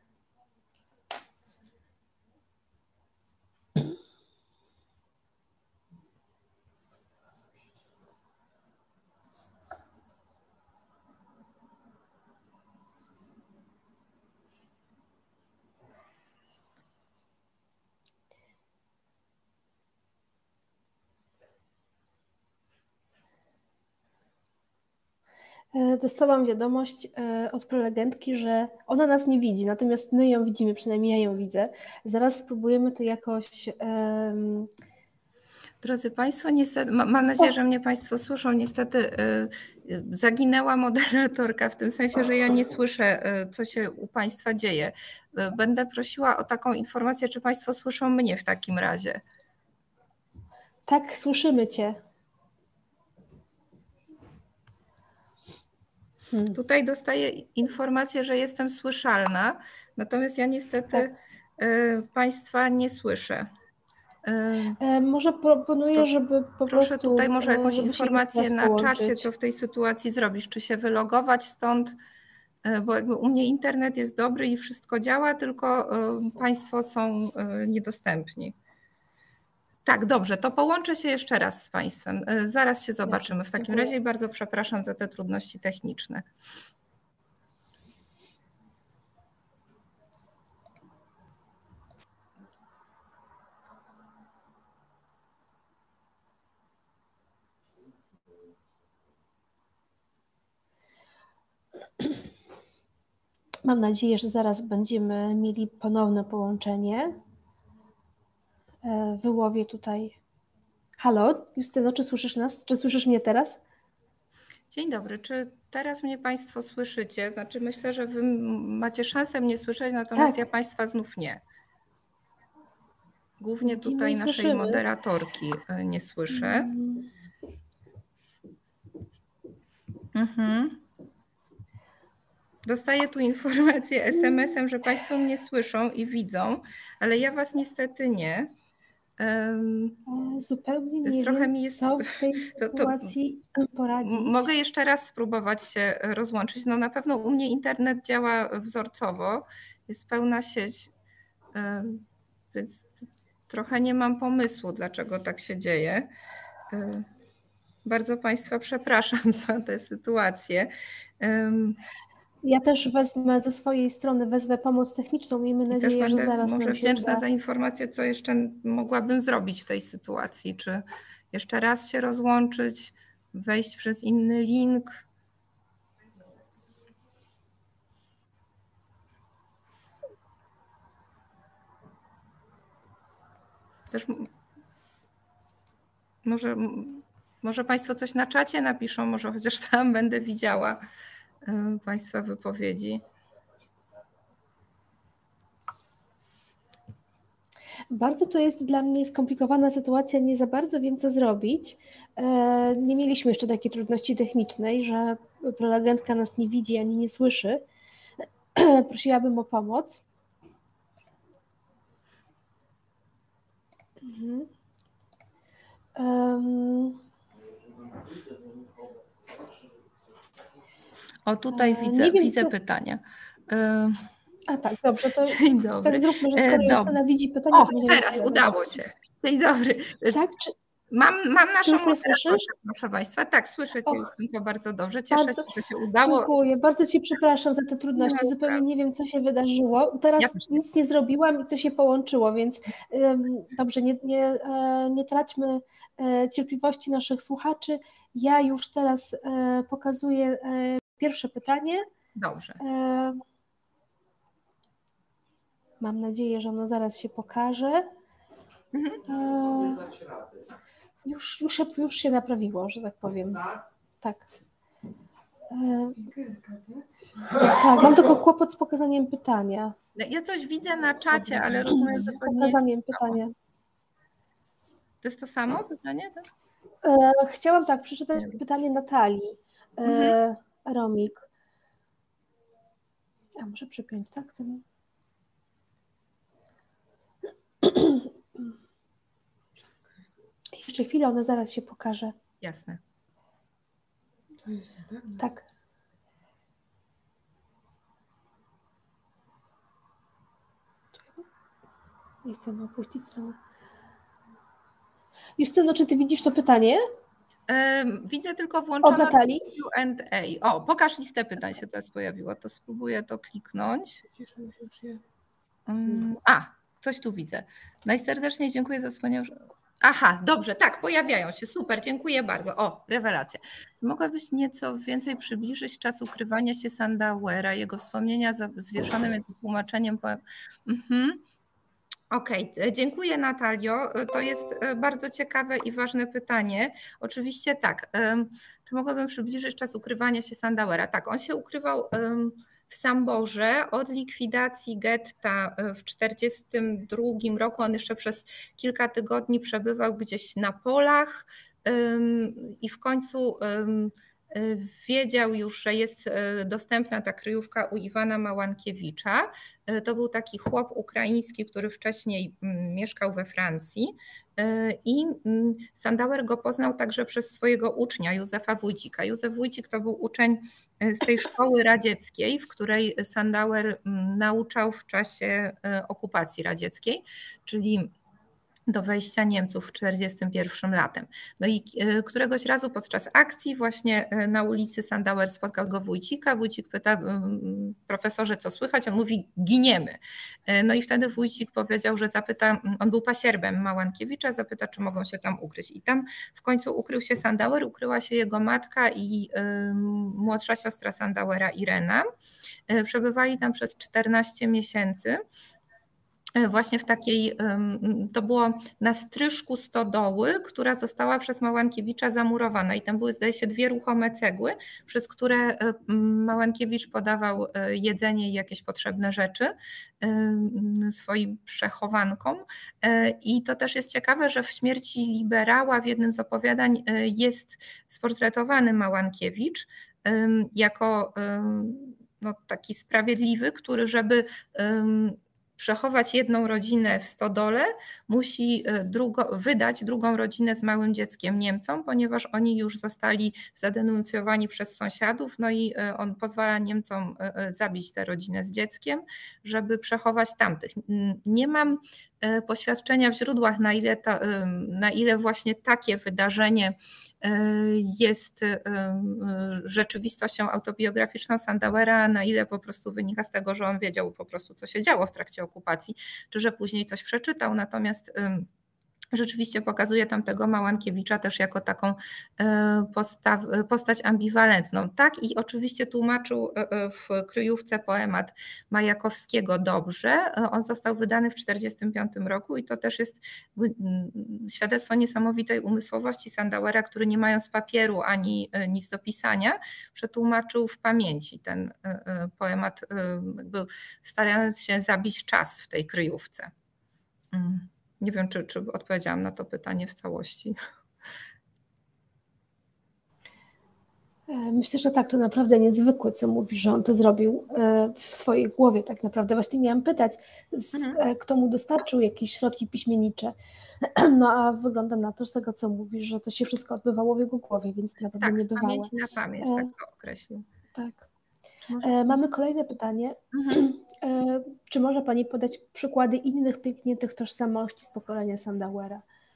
Dostałam wiadomość od prelegentki, że ona nas nie widzi, natomiast my ją widzimy, przynajmniej ja ją widzę. Zaraz spróbujemy to jakoś... Um... Drodzy Państwo, niestety, mam nadzieję, że mnie Państwo słyszą. Niestety zaginęła moderatorka, w tym sensie, że ja nie słyszę, co się u Państwa dzieje. Będę prosiła o taką informację, czy Państwo słyszą mnie w takim razie. Tak, słyszymy Cię. Hmm. Tutaj dostaję informację, że jestem słyszalna, natomiast ja niestety tak. Państwa nie słyszę. Może proponuję, żeby po proszę prostu... tutaj może jakąś informację na czacie, co w tej sytuacji zrobisz, czy się wylogować stąd, bo jakby u mnie internet jest dobry i wszystko działa, tylko Państwo są niedostępni. Tak, dobrze, to połączę się jeszcze raz z Państwem. Zaraz się zobaczymy w takim razie i bardzo przepraszam za te trudności techniczne. Mam nadzieję, że zaraz będziemy mieli ponowne połączenie. Wyłowię tutaj. Halo, Justyno, czy słyszysz nas? Czy słyszysz mnie teraz? Dzień dobry, czy teraz mnie Państwo słyszycie? Znaczy myślę, że Wy macie szansę mnie słyszeć, natomiast tak. Ja Państwa znów nie. Głównie Widzimy tutaj naszej słyszymy. moderatorki nie słyszę. Hmm. Mhm. Dostaję tu informację es em esem, że Państwo mnie słyszą i widzą, ale ja Was niestety nie. Um, Zupełnie nie trochę wiem, mi jest, co w tej sytuacji to, to poradzić. Mogę jeszcze raz spróbować się rozłączyć. No na pewno u mnie internet działa wzorcowo, jest pełna sieć, więc trochę nie mam pomysłu, dlaczego tak się dzieje. Bardzo Państwa przepraszam za tę sytuację. Ja też wezmę ze swojej strony, wezmę pomoc techniczną. Miejmy nadzieję, że zaraz może nam się wdzięczna uda. za informację, co jeszcze mogłabym zrobić w tej sytuacji. Czy jeszcze raz się rozłączyć, wejść przez inny link? Też może, może Państwo coś na czacie napiszą, może chociaż tam będę widziała Państwa wypowiedzi. Bardzo to jest dla mnie skomplikowana sytuacja, nie za bardzo wiem, co zrobić. Nie mieliśmy jeszcze takiej trudności technicznej, że prelegentka nas nie widzi ani nie słyszy. Prosiłabym o pomoc. Mhm. Um. O, tutaj widzę, wiem, widzę co... pytania. A tak, dobrze, to, Dzień dobry. to tak zróbmy, że skoro Justyna widzi pytania... O, teraz udało się. Dzień dobry. Tak, czy... Mam, mam naszą Już mnie słyszysz? Proszę Państwa. Tak, słyszę Cię, Justynko, bardzo dobrze. Cieszę bardzo, się, że się udało. Dziękuję. Bardzo Ci przepraszam za te trudności. No, Zupełnie nie wiem, co się wydarzyło. Teraz ja też nie. nic nie zrobiłam i to się połączyło, więc um, dobrze, nie, nie, nie traćmy cierpliwości naszych słuchaczy. Ja już teraz e, pokazuję e, pierwsze pytanie. Dobrze. E, mam nadzieję, że ono zaraz się pokaże. Mhm. E, już, już, już się naprawiło, że tak powiem. Tak. E, tak, mam tylko kłopot z pokazaniem pytania. Ja coś widzę na czacie, ale rozumiem, że z pokazaniem pytania. To jest to samo pytanie? Tak? E, chciałam tak przeczytać pytanie Natalii e, mhm. Romik. A muszę przypiąć, tak? Ten... Jeszcze chwilę, ono zaraz się pokaże. Jasne. To jest, tak? Tak. Nie chcę opuścić stronę. Justyno, czy ty widzisz to pytanie? Widzę tylko włączone od Natalii. Q and A. O, pokaż listę pytań się teraz pojawiło, to spróbuję to kliknąć. A, coś tu widzę. Najserdeczniej dziękuję za wspaniałe... Aha, dobrze, tak, pojawiają się, super, dziękuję bardzo. O, rewelacja. Mogłabyś nieco więcej przybliżyć czas ukrywania się Sandauera, jego wspomnienia zwieszone między tłumaczeniem... Po... Mhm. Okej, okay. Dziękuję Natalio. To jest bardzo ciekawe i ważne pytanie. Oczywiście tak, czy mogłabym przybliżyć czas ukrywania się Sandauera? Tak, on się ukrywał w Samborze od likwidacji getta w tysiąc dziewięćset czterdziestym drugim roku. On jeszcze przez kilka tygodni przebywał gdzieś na polach i w końcu wiedział już, że jest dostępna ta kryjówka u Iwana Małankiewicza. To był taki chłop ukraiński, który wcześniej mieszkał we Francji i Sandauer go poznał także przez swojego ucznia Józefa Wójcika. Józef Wójcik to był uczeń z tej szkoły radzieckiej, w której Sandauer nauczał w czasie okupacji radzieckiej, czyli do wejścia Niemców w tysiąc dziewięćset czterdziestym pierwszym latem. No i któregoś razu podczas akcji właśnie na ulicy Sandauer spotkał go Wójcika. Wójcik pyta, profesorze, co słychać? On mówi, giniemy. No i wtedy Wójcik powiedział, że zapyta, on był pasierbem Małankiewicza, zapyta, czy mogą się tam ukryć. I tam w końcu ukrył się Sandauer, ukryła się jego matka i młodsza siostra Sandauera, Irena. Przebywali tam przez czternaście miesięcy. Właśnie w takiej, to było na stryżku stodoły, która została przez Małankiewicza zamurowana i tam były, zdaje się, dwie ruchome cegły, przez które Małankiewicz podawał jedzenie i jakieś potrzebne rzeczy swoim przechowankom. I to też jest ciekawe, że w Śmierci liberała w jednym z opowiadań jest sportretowany Małankiewicz jako no, taki sprawiedliwy, który żeby przechować jedną rodzinę w stodole, musi drugo, wydać drugą rodzinę z małym dzieckiem Niemcom, ponieważ oni już zostali zadenuncjowani przez sąsiadów, no i on pozwala Niemcom zabić tę rodzinę z dzieckiem, żeby przechować tamtych. Nie mam poświadczenia w źródłach, na ile, to, na ile właśnie takie wydarzenie jest rzeczywistością autobiograficzną Sandauera, na ile po prostu wynika z tego, że on wiedział po prostu, co się działo w trakcie okupacji, czy że później coś przeczytał, natomiast rzeczywiście pokazuje tam tego Małankiewicza też jako taką postaw, postać ambiwalentną. Tak, i oczywiście tłumaczył w kryjówce poemat Majakowskiego dobrze. On został wydany w tysiąc dziewięćset czterdziestym piątym roku i to też jest świadectwo niesamowitej umysłowości Sandauera, który nie mając papieru ani nic do pisania, przetłumaczył w pamięci ten poemat, jakby starając się zabić czas w tej kryjówce. Nie wiem, czy, czy odpowiedziałam na to pytanie w całości. Myślę, że tak, to naprawdę niezwykłe, co mówi, że on to zrobił w swojej głowie tak naprawdę. Właśnie miałam pytać, mhm. kto mu dostarczył jakieś środki piśmiennicze. No a wygląda na to, z tego co mówisz, że to się wszystko odbywało w jego głowie, więc na pewno tak, nie bywało. Tak, z pamięci na pamięć, tak to określił. Tak. Może... Mamy kolejne pytanie. Mhm. Czy może Pani podać przykłady innych piękniętych tożsamości z pokolenia Sandauera?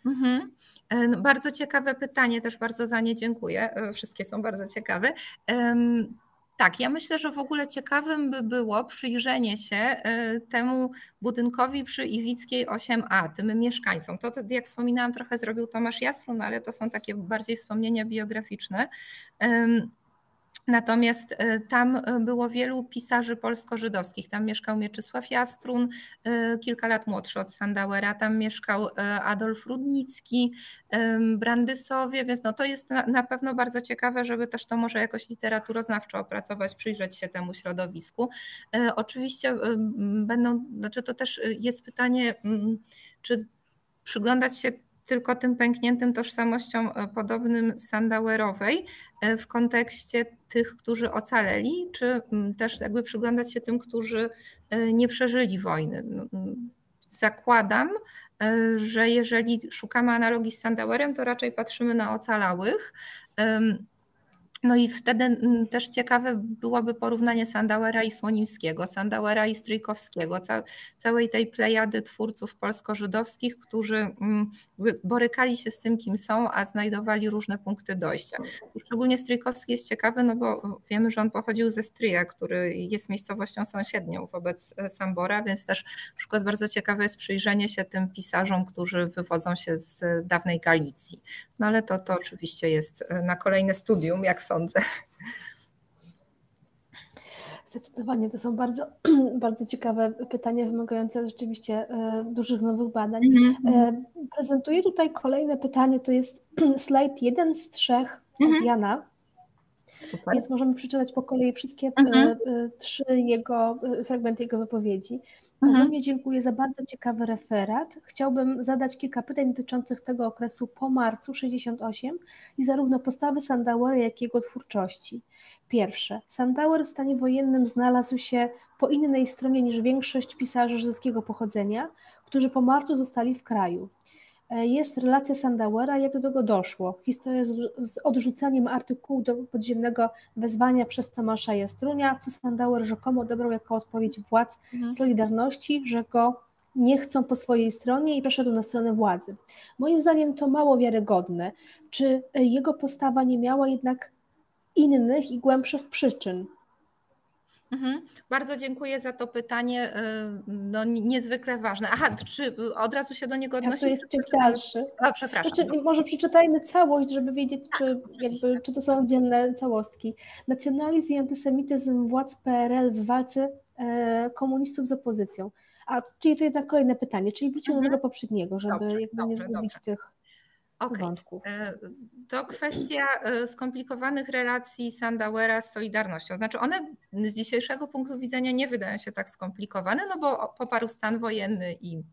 Mhm. No, bardzo ciekawe pytanie, też bardzo za nie dziękuję. Wszystkie są bardzo ciekawe. Tak, ja myślę, że w ogóle ciekawym by było przyjrzenie się temu budynkowi przy Iwickiej osiem A, tym mieszkańcom. To, jak wspominałam, trochę zrobił Tomasz Jastrun, ale to są takie bardziej wspomnienia biograficzne. Natomiast tam było wielu pisarzy polsko-żydowskich. Tam mieszkał Mieczysław Jastrun, kilka lat młodszy od Sandauera. Tam mieszkał Adolf Rudnicki, Brandysowie, więc no to jest na pewno bardzo ciekawe, żeby też to może jakoś literaturoznawczo opracować, przyjrzeć się temu środowisku. Oczywiście będą, znaczy to też jest pytanie, czy przyglądać się tylko tym pękniętym tożsamościom podobnym Sandauerowej w kontekście tych, którzy ocaleli, czy też jakby przyglądać się tym, którzy nie przeżyli wojny. Zakładam, że jeżeli szukamy analogii z Sandauerem, to raczej patrzymy na ocalałych. No i wtedy też ciekawe byłoby porównanie Sandauera i Słonimskiego, Sandauera i Stryjkowskiego, ca- całej tej plejady twórców polsko-żydowskich, którzy borykali się z tym, kim są, a znajdowali różne punkty dojścia. Szczególnie Stryjkowski jest ciekawy, no bo wiemy, że on pochodził ze Stryja, który jest miejscowością sąsiednią wobec Sambora, więc też na przykład bardzo ciekawe jest przyjrzenie się tym pisarzom, którzy wywodzą się z dawnej Galicji. No ale to, to oczywiście jest na kolejne studium, jak sądzę. Zdecydowanie to są bardzo, bardzo ciekawe pytania wymagające rzeczywiście dużych nowych badań. Mm-hmm. Prezentuję tutaj kolejne pytanie, to jest slajd jeden z trzech mm-hmm. od Jana. Super. Więc możemy przeczytać po kolei wszystkie mm-hmm. trzy jego fragmenty jego wypowiedzi. Ogólnie mhm. dziękuję za bardzo ciekawy referat. Chciałbym zadać kilka pytań dotyczących tego okresu po marcu sześćdziesiąt osiem i zarówno postawy Sandauera, jak i jego twórczości. Pierwsze. Sandauer w stanie wojennym znalazł się po innej stronie niż większość pisarzy żydowskiego pochodzenia, którzy po marcu zostali w kraju. Jest relacja Sandauera, jak do tego doszło. Historia z odrzuceniem artykułu do podziemnego wezwania przez Tomasza Jastrunia, co Sandauer rzekomo odebrał jako odpowiedź władz mhm. Solidarności, że go nie chcą po swojej stronie i przeszedł na stronę władzy. Moim zdaniem to mało wiarygodne. Czy jego postawa nie miała jednak innych i głębszych przyczyn? Mhm. Bardzo dziękuję za to pytanie, no, niezwykle ważne. Aha, czy od razu się do niego odnosić? To jest ciąg dalszy. A, przepraszam. Znaczy, no. Może przeczytajmy całość, żeby wiedzieć, tak, czy, jakby, czy to są oddzielne całostki. Nacjonalizm i antysemityzm władz P R L w walce e, komunistów z opozycją. A, czyli to jednak kolejne pytanie, czyli wróćmy mhm. do tego poprzedniego, żeby dobrze, jakby dobrze, nie zgubić dobrze. tych Okay. wątków. To kwestia skomplikowanych relacji Sandauera z Solidarnością. Znaczy one z dzisiejszego punktu widzenia nie wydają się tak skomplikowane, no bo poparł stan wojenny i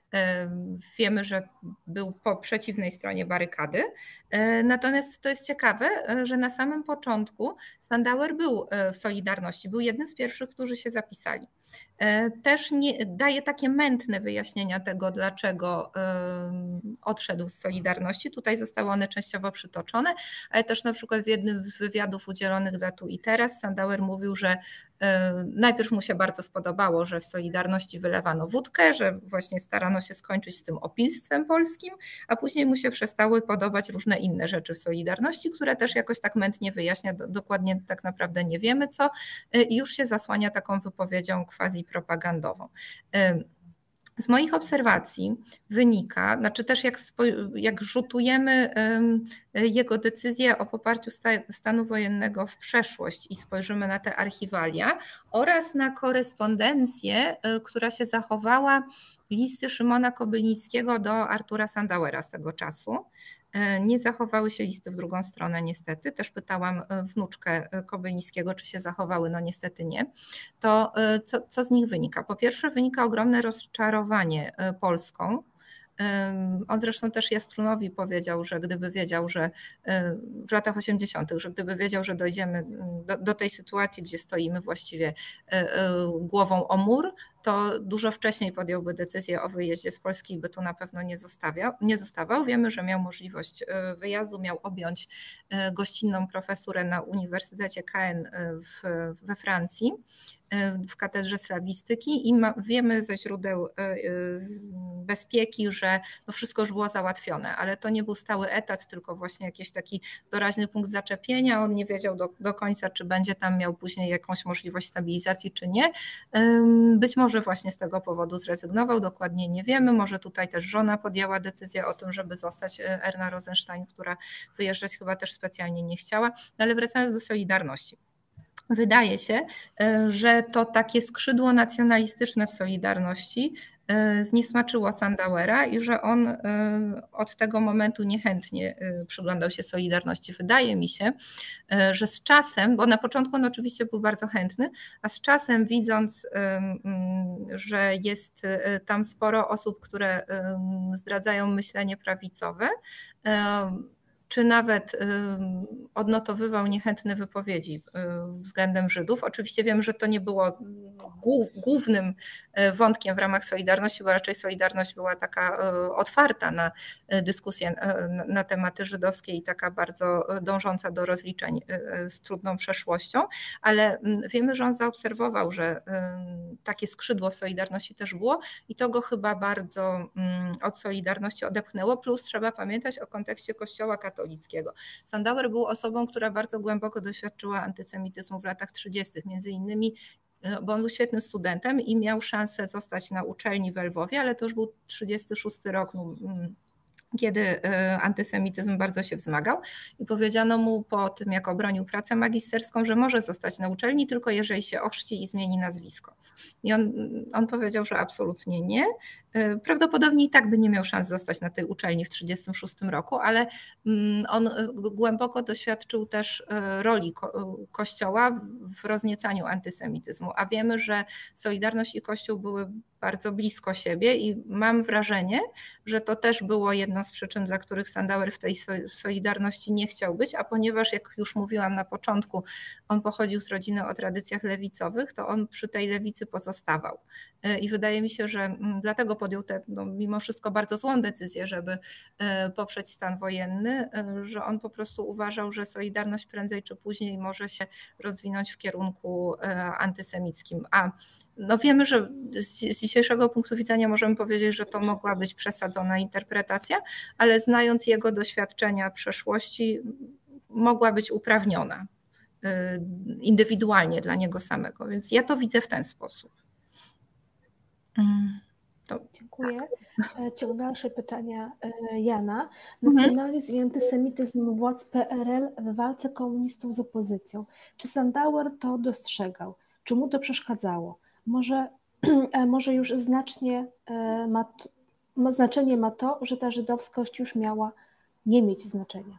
wiemy, że był po przeciwnej stronie barykady. Natomiast to jest ciekawe, że na samym początku Sandauer był w Solidarności, był jednym z pierwszych, którzy się zapisali. Też nie, daje takie mętne wyjaśnienia tego, dlaczego odszedł z Solidarności. Tutaj zostały one częściowo przytoczone, ale też na przykład w jednym z wywiadów udzielonych dla Tu i Teraz Sandauer mówił, że najpierw mu się bardzo spodobało, że w Solidarności wylewano wódkę, że właśnie starano się skończyć z tym opilstwem polskim, a później mu się przestały podobać różne inne rzeczy w Solidarności, które też jakoś tak mętnie wyjaśnia, dokładnie tak naprawdę nie wiemy co, i już się zasłania taką wypowiedzią quasi propagandową. Z moich obserwacji wynika, znaczy też jak, jak rzutujemy jego decyzję o poparciu stanu wojennego w przeszłość i spojrzymy na te archiwalia oraz na korespondencję, która się zachowała, listy Szymona Kobylińskiego do Artura Sandauera z tego czasu. Nie zachowały się listy w drugą stronę niestety. Też pytałam wnuczkę Kobylińskiego, czy się zachowały, no niestety nie. To co, co z nich wynika? Po pierwsze wynika ogromne rozczarowanie Polską. On zresztą też Jastrunowi powiedział, że gdyby wiedział, że w latach osiemdziesiątych, że gdyby wiedział, że dojdziemy do, do tej sytuacji, gdzie stoimy właściwie głową o mur, to dużo wcześniej podjąłby decyzję o wyjeździe z Polski i by tu na pewno nie zostawiał, nie zostawał. Wiemy, że miał możliwość wyjazdu, miał objąć gościnną profesurę na Uniwersytecie K N w, we Francji. w katedrze slawistyki i ma, wiemy ze źródeł bezpieki, że no wszystko już było załatwione, ale to nie był stały etat, tylko właśnie jakiś taki doraźny punkt zaczepienia. On nie wiedział do, do końca, czy będzie tam miał później jakąś możliwość stabilizacji, czy nie. Być może właśnie z tego powodu zrezygnował, dokładnie nie wiemy. Może tutaj też żona podjęła decyzję o tym, żeby zostać, Erna Rosenstein, która wyjeżdżać chyba też specjalnie nie chciała. Ale wracając do Solidarności. Wydaje się, że to takie skrzydło nacjonalistyczne w Solidarności zniesmaczyło Sandauera i że on od tego momentu niechętnie przyglądał się Solidarności. Wydaje mi się, że z czasem, bo na początku on oczywiście był bardzo chętny, a z czasem widząc, że jest tam sporo osób, które zdradzają myślenie prawicowe, czy nawet odnotowywał niechętne wypowiedzi względem Żydów. Oczywiście wiem, że to nie było głównym wątkiem w ramach Solidarności, bo raczej Solidarność była taka otwarta na dyskusję na tematy żydowskie i taka bardzo dążąca do rozliczeń z trudną przeszłością, ale wiemy, że on zaobserwował, że takie skrzydło w Solidarności też było i to go chyba bardzo od Solidarności odepchnęło, plus trzeba pamiętać o kontekście Kościoła katolickiego. Sandauer był osobą, która bardzo głęboko doświadczyła antysemityzmu w latach trzydziestych, między innymi, bo on był świetnym studentem i miał szansę zostać na uczelni w Lwowie, ale to już był trzydziesty szósty rok, no, kiedy antysemityzm bardzo się wzmagał i powiedziano mu po tym, jak obronił pracę magisterską, że może zostać na uczelni, tylko jeżeli się ochrzci i zmieni nazwisko. I on, on powiedział, że absolutnie nie. Prawdopodobnie i tak by nie miał szans zostać na tej uczelni w trzydziestym szóstym roku, ale on głęboko doświadczył też roli Kościoła w rozniecaniu antysemityzmu, a wiemy, że Solidarność i Kościół były bardzo blisko siebie i mam wrażenie, że to też było jedno z przyczyn, dla których Sandauer w tej Solidarności nie chciał być, a ponieważ, jak już mówiłam na początku, on pochodził z rodziny o tradycjach lewicowych, to on przy tej lewicy pozostawał. I wydaje mi się, że dlatego podjął tę no, mimo wszystko bardzo złą decyzję, żeby poprzeć stan wojenny, że on po prostu uważał, że Solidarność prędzej czy później może się rozwinąć w kierunku antysemickim. A no wiemy, że z dzisiejszego punktu widzenia możemy powiedzieć, że to mogła być przesadzona interpretacja, ale znając jego doświadczenia przeszłości, mogła być uprawniona indywidualnie dla niego samego. Więc ja to widzę w ten sposób. To, dziękuję. Tak. Dalsze pytania Jana. Nacjonalizm mhm. i antysemityzm władz P R L w walce komunistów z opozycją. Czy Sandauer to dostrzegał? Czy mu to przeszkadzało? Może, może już znacznie ma, znaczenie ma to, że ta żydowskość już miała nie mieć znaczenia.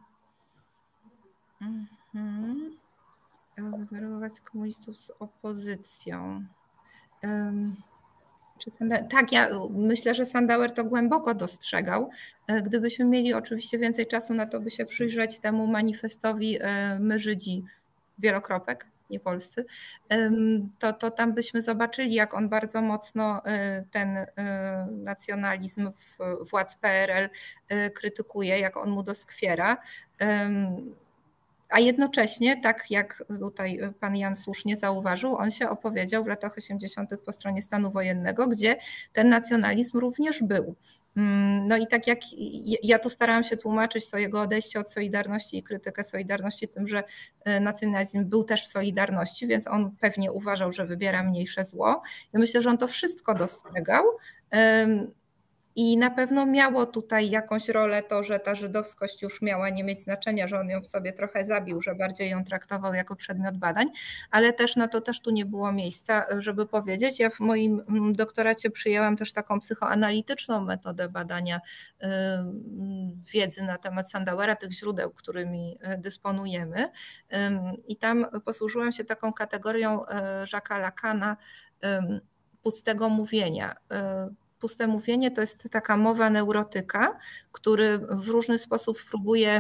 Mhm. Zarównować komunistów z opozycją. Um. Tak, ja myślę, że Sandauer to głęboko dostrzegał. Gdybyśmy mieli oczywiście więcej czasu na to, by się przyjrzeć temu manifestowi My Żydzi, wielokropek, nie polscy, to, to tam byśmy zobaczyli, jak on bardzo mocno ten nacjonalizm władz P R L krytykuje, jak on mu doskwiera. A jednocześnie, tak jak tutaj pan Jan słusznie zauważył, on się opowiedział w latach osiemdziesiątych po stronie stanu wojennego, gdzie ten nacjonalizm również był. No i tak jak ja tu starałam się tłumaczyć to jego odejście od Solidarności i krytykę Solidarności tym, że nacjonalizm był też w Solidarności, więc on pewnie uważał, że wybiera mniejsze zło. Ja myślę, że on to wszystko dostrzegał. I na pewno miało tutaj jakąś rolę to, że ta żydowskość już miała nie mieć znaczenia, że on ją w sobie trochę zabił, że bardziej ją traktował jako przedmiot badań, ale też na to też tu nie było miejsca, żeby powiedzieć. Ja w moim doktoracie przyjęłam też taką psychoanalityczną metodę badania wiedzy na temat Sandauera, tych źródeł, którymi dysponujemy. I tam posłużyłam się taką kategorią Jacques'a Lacana pustego mówienia. Puste mówienie to jest taka mowa neurotyka, który w różny sposób próbuje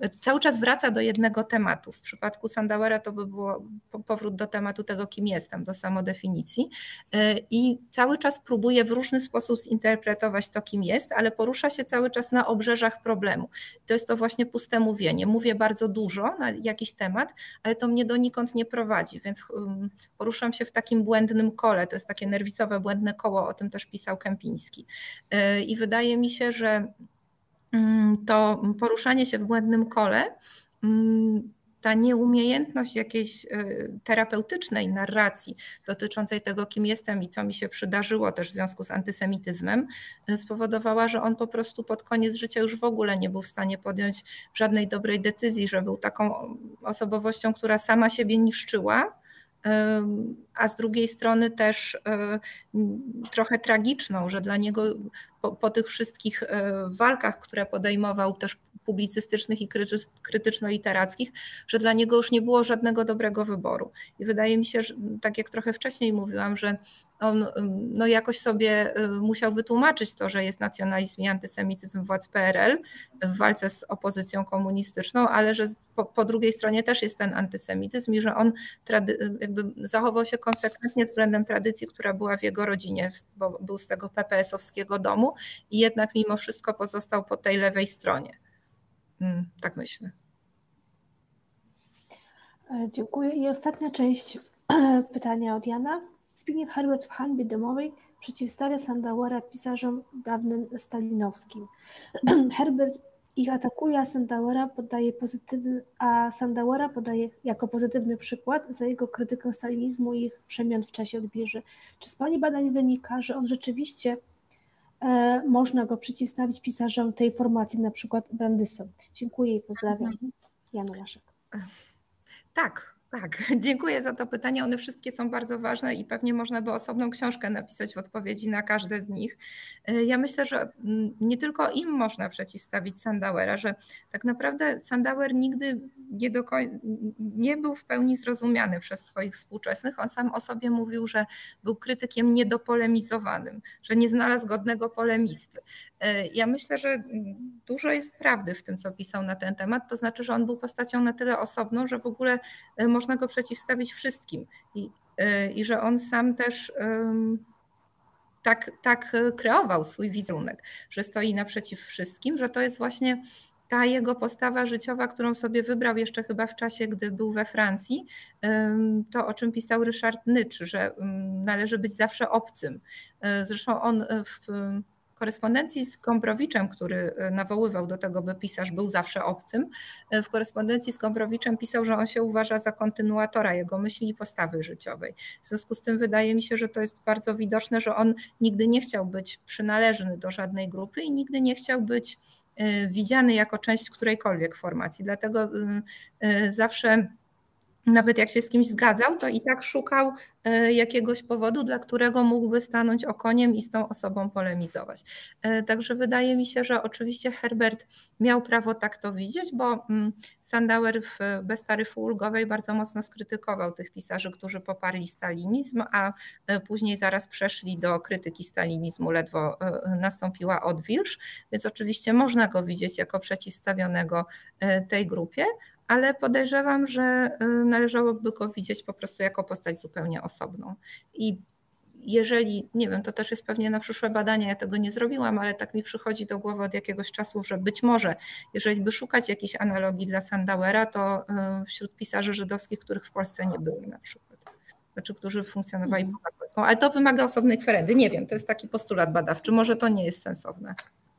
cały czas wraca do jednego tematu. W przypadku Sandauera to by było powrót do tematu tego, kim jestem, do samodefinicji i cały czas próbuje w różny sposób zinterpretować to, kim jest, ale porusza się cały czas na obrzeżach problemu. To jest to właśnie puste mówienie. Mówię bardzo dużo na jakiś temat, ale to mnie donikąd nie prowadzi, więc poruszam się w takim błędnym kole. To jest takie nerwicowe, błędne koło, o tym też pisał Kępiński. I wydaje mi się, że to poruszanie się w błędnym kole, ta nieumiejętność jakiejś terapeutycznej narracji dotyczącej tego, kim jestem i co mi się przydarzyło też w związku z antysemityzmem, spowodowała, że on po prostu pod koniec życia już w ogóle nie był w stanie podjąć żadnej dobrej decyzji, że był taką osobowością, która sama siebie niszczyła, a z drugiej strony też trochę tragiczną, że dla niego po, po tych wszystkich walkach, które podejmował, też publicystycznych i krytyczno-literackich, że dla niego już nie było żadnego dobrego wyboru. I wydaje mi się, że tak jak trochę wcześniej mówiłam, że on no jakoś sobie musiał wytłumaczyć to, że jest nacjonalizm i antysemityzm władz P R L w walce z opozycją komunistyczną, ale że po, po drugiej stronie też jest ten antysemityzm i że on trady, jakby zachował się konsekwentnie względem tradycji, która była w jego rodzinie, bo był z tego P P S-owskiego domu i jednak mimo wszystko pozostał po tej lewej stronie. Tak myślę. Dziękuję. I ostatnia część pytania od Jana. Zbigniew Herbert w Hańbie domowej przeciwstawia Sandauera pisarzom dawnym stalinowskim. Herbert ich atakuje, a Sandauera podaje pozytywny, a Sandauera podaje jako pozytywny przykład za jego krytykę stalinizmu i ich przemian w czasie odbierze. Czy z Pani badań wynika, że on rzeczywiście e, można go przeciwstawić pisarzom tej formacji, na przykład Brandysom? Dziękuję i pozdrawiam. Jan Łaszek. Tak, tak. Dziękuję za to pytanie. One wszystkie są bardzo ważne i pewnie można by osobną książkę napisać w odpowiedzi na każde z nich. Ja myślę, że nie tylko im można przeciwstawić Sandauera, że tak naprawdę Sandauer nigdy nie, do koń... nie był w pełni zrozumiany przez swoich współczesnych. On sam o sobie mówił, że był krytykiem niedopolemizowanym, że nie znalazł godnego polemisty. Ja myślę, że dużo jest prawdy w tym, co pisał na ten temat, to znaczy, że on był postacią na tyle osobną, że w ogóle można go przeciwstawić wszystkim i, i że on sam też um, tak, tak kreował swój wizerunek, że stoi naprzeciw wszystkim, że to jest właśnie ta jego postawa życiowa, którą sobie wybrał jeszcze chyba w czasie, gdy był we Francji, to o czym pisał Ryszard Nycz, że należy być zawsze obcym. Zresztą on w korespondencji z Gombrowiczem, który nawoływał do tego, by pisarz był zawsze obcym, w korespondencji z Gombrowiczem pisał, że on się uważa za kontynuatora jego myśli i postawy życiowej. W związku z tym wydaje mi się, że to jest bardzo widoczne, że on nigdy nie chciał być przynależny do żadnej grupy i nigdy nie chciał być widziany jako część którejkolwiek formacji. Dlatego zawsze, nawet jak się z kimś zgadzał, to i tak szukał jakiegoś powodu, dla którego mógłby stanąć okoniem i z tą osobą polemizować. Także wydaje mi się, że oczywiście Herbert miał prawo tak to widzieć, bo Sandauer w Bez taryfy ulgowej bardzo mocno skrytykował tych pisarzy, którzy poparli stalinizm, a później zaraz przeszli do krytyki stalinizmu, ledwo nastąpiła odwilż, więc oczywiście można go widzieć jako przeciwstawionego tej grupie, ale podejrzewam, że należałoby go widzieć po prostu jako postać zupełnie osobną. I jeżeli, nie wiem, to też jest pewnie na przyszłe badania, ja tego nie zrobiłam, ale tak mi przychodzi do głowy od jakiegoś czasu, że być może, jeżeli by szukać jakiejś analogii dla Sandauera, to wśród pisarzy żydowskich, których w Polsce nie było na przykład, znaczy, którzy funkcjonowali poza Polską, ale to wymaga osobnej kwerendy, nie wiem, to jest taki postulat badawczy, może to nie jest sensowne.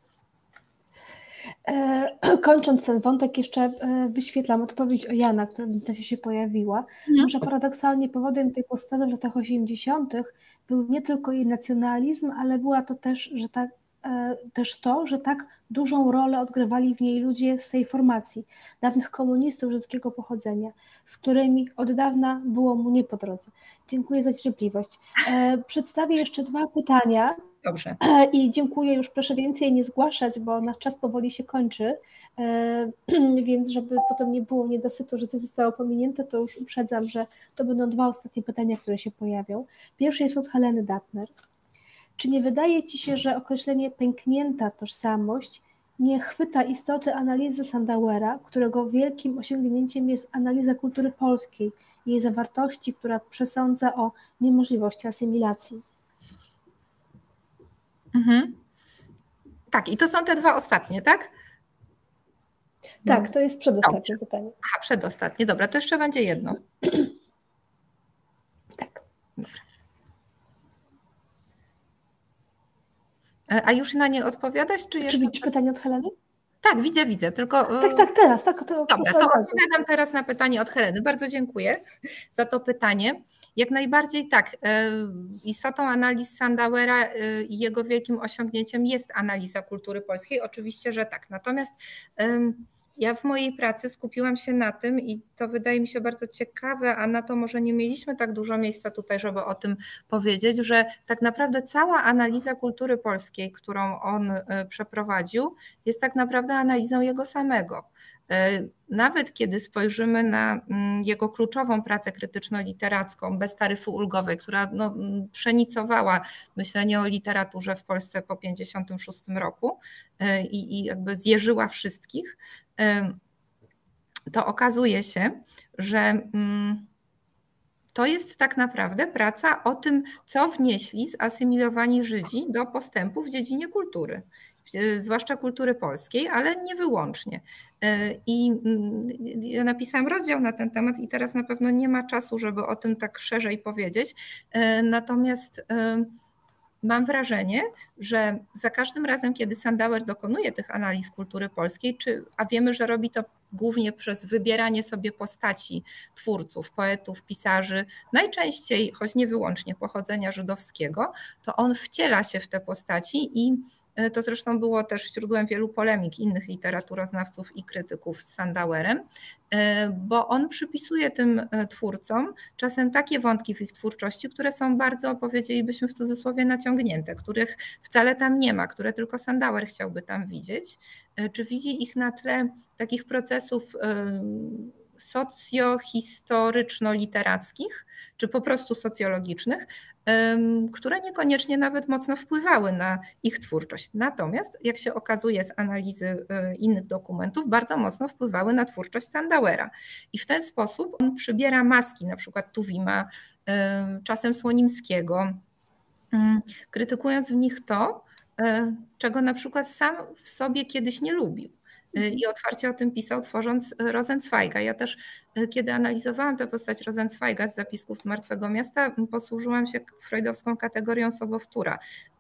Kończąc ten wątek, jeszcze wyświetlam odpowiedź o Jana, która w internecie się pojawiła. Mhm. Może paradoksalnie powodem tej postawy w latach osiemdziesiątych był nie tylko jej nacjonalizm, ale była to też, że tak, też to, że tak dużą rolę odgrywali w niej ludzie z tej formacji, dawnych komunistów żydowskiego pochodzenia, z którymi od dawna było mu nie po drodze. Dziękuję za cierpliwość. Przedstawię jeszcze dwa pytania. Dobrze. I dziękuję, już proszę więcej nie zgłaszać, bo nasz czas powoli się kończy, więc żeby potem nie było niedosytu, że coś zostało pominięte, to już uprzedzam, że to będą dwa ostatnie pytania, które się pojawią. Pierwsze jest od Heleny Datner. Czy nie wydaje Ci się, że określenie pęknięta tożsamość nie chwyta istoty analizy Sandauera, którego wielkim osiągnięciem jest analiza kultury polskiej, jej zawartości, która przesądza o niemożliwości asymilacji. Mhm. Tak, i to są te dwa ostatnie, tak? Tak, to jest przedostatnie Dobrze. pytanie. Aha, przedostatnie. Dobra, to jeszcze będzie jedno. Tak. Dobra. A już na nie odpowiadać, czy jeszcze? Czy widzisz pytanie od Heleny? Tak, widzę, widzę, tylko... Tak, tak, teraz. Tak, to Dobra, to odpowiadam teraz na pytanie od Heleny. Bardzo dziękuję za to pytanie. Jak najbardziej tak, istotą analiz Sandauera i jego wielkim osiągnięciem jest analiza kultury polskiej, oczywiście, że tak. Natomiast ja w mojej pracy skupiłam się na tym i to wydaje mi się bardzo ciekawe, a na to może nie mieliśmy tak dużo miejsca tutaj, żeby o tym powiedzieć, że tak naprawdę cała analiza kultury polskiej, którą on przeprowadził, jest tak naprawdę analizą jego samego. Nawet kiedy spojrzymy na jego kluczową pracę krytyczno-literacką bez taryfy ulgowej, która no, przenicowała myślenie o literaturze w Polsce po pięćdziesiątym szóstym roku i, i jakby zjeżyła wszystkich, to okazuje się, że to jest tak naprawdę praca o tym, co wnieśli zasymilowani Żydzi do postępu w dziedzinie kultury, zwłaszcza kultury polskiej, ale nie wyłącznie. I ja napisałam rozdział na ten temat i teraz na pewno nie ma czasu, żeby o tym tak szerzej powiedzieć. Natomiast mam wrażenie, że za każdym razem, kiedy Sandauer dokonuje tych analiz kultury polskiej, czy, a wiemy, że robi to głównie przez wybieranie sobie postaci twórców, poetów, pisarzy, najczęściej, choć nie wyłącznie pochodzenia żydowskiego, to on wciela się w te postaci i to zresztą było też źródłem wielu polemik innych literaturoznawców i krytyków z Sandauerem, bo on przypisuje tym twórcom czasem takie wątki w ich twórczości, które są bardzo, powiedzielibyśmy w cudzysłowie, naciągnięte, których wcale tam nie ma, które tylko Sandauer chciałby tam widzieć. Czy widzi ich na tle takich procesów socjohistoryczno-literackich, czy po prostu socjologicznych, które niekoniecznie nawet mocno wpływały na ich twórczość. Natomiast, jak się okazuje z analizy innych dokumentów, bardzo mocno wpływały na twórczość Sandauera. I w ten sposób on przybiera maski, na przykład Tuwima, czasem Słonimskiego, krytykując w nich to, czego na przykład sam w sobie kiedyś nie lubił. I otwarcie o tym pisał, tworząc Rosenzweiga. Ja też, kiedy analizowałam tę postać Rosenzweiga z zapisków z Martwego Miasta, posłużyłam się freudowską kategorią sobowtóra.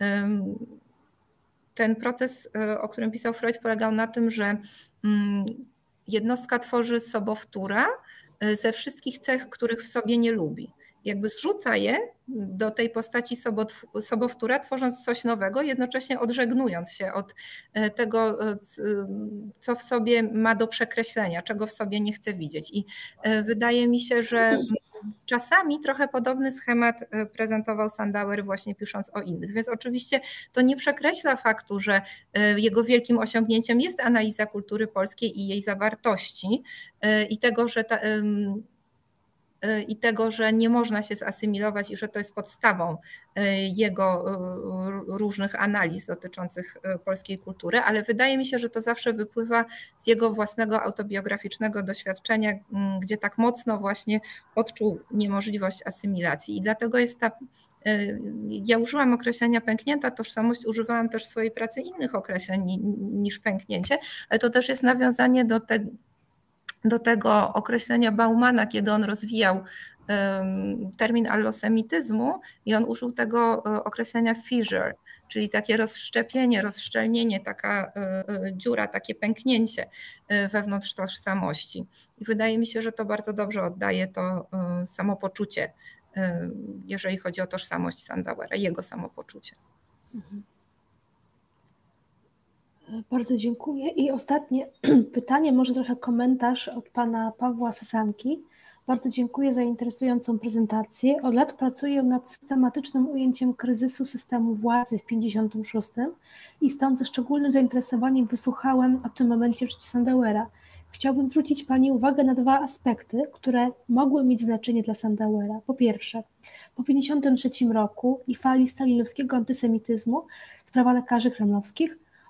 Ten proces, o którym pisał Freud, polegał na tym, że jednostka tworzy sobowtóra ze wszystkich cech, których w sobie nie lubi. Jakby zrzuca je do tej postaci sobowtóra, tworząc coś nowego, jednocześnie odżegnując się od tego, co w sobie ma do przekreślenia, czego w sobie nie chce widzieć. I wydaje mi się, że czasami trochę podobny schemat prezentował Sandauer właśnie pisząc o innych. Więc oczywiście to nie przekreśla faktu, że jego wielkim osiągnięciem jest analiza kultury polskiej i jej zawartości i tego, że ta, i tego, że nie można się zasymilować i że to jest podstawą jego różnych analiz dotyczących polskiej kultury, ale wydaje mi się, że to zawsze wypływa z jego własnego autobiograficznego doświadczenia, gdzie tak mocno właśnie odczuł niemożliwość asymilacji. I dlatego jest ta, ja użyłam określenia pęknięta tożsamość, używałam też w swojej pracy innych określeń niż pęknięcie, ale to też jest nawiązanie do tego, do tego określenia Baumana, kiedy on rozwijał termin allosemityzmu i on użył tego określenia fissure, czyli takie rozszczepienie, rozszczelnienie, taka dziura, takie pęknięcie wewnątrz tożsamości. I wydaje mi się, że to bardzo dobrze oddaje to samopoczucie, jeżeli chodzi o tożsamość Sandauera, jego samopoczucie. Mhm. Bardzo dziękuję. I ostatnie pytanie, może trochę komentarz od pana Pawła Sesanki. Bardzo dziękuję za interesującą prezentację. Od lat pracuję nad systematycznym ujęciem kryzysu systemu władzy w pięćdziesiątym szóstym i stąd ze szczególnym zainteresowaniem wysłuchałem o tym momencie w życiu Sandauera. Chciałbym zwrócić pani uwagę na dwa aspekty, które mogły mieć znaczenie dla Sandauera. Po pierwsze, po pięćdziesiątym trzecim roku i fali stalinowskiego antysemityzmu, sprawa lekarzy kremlowskich,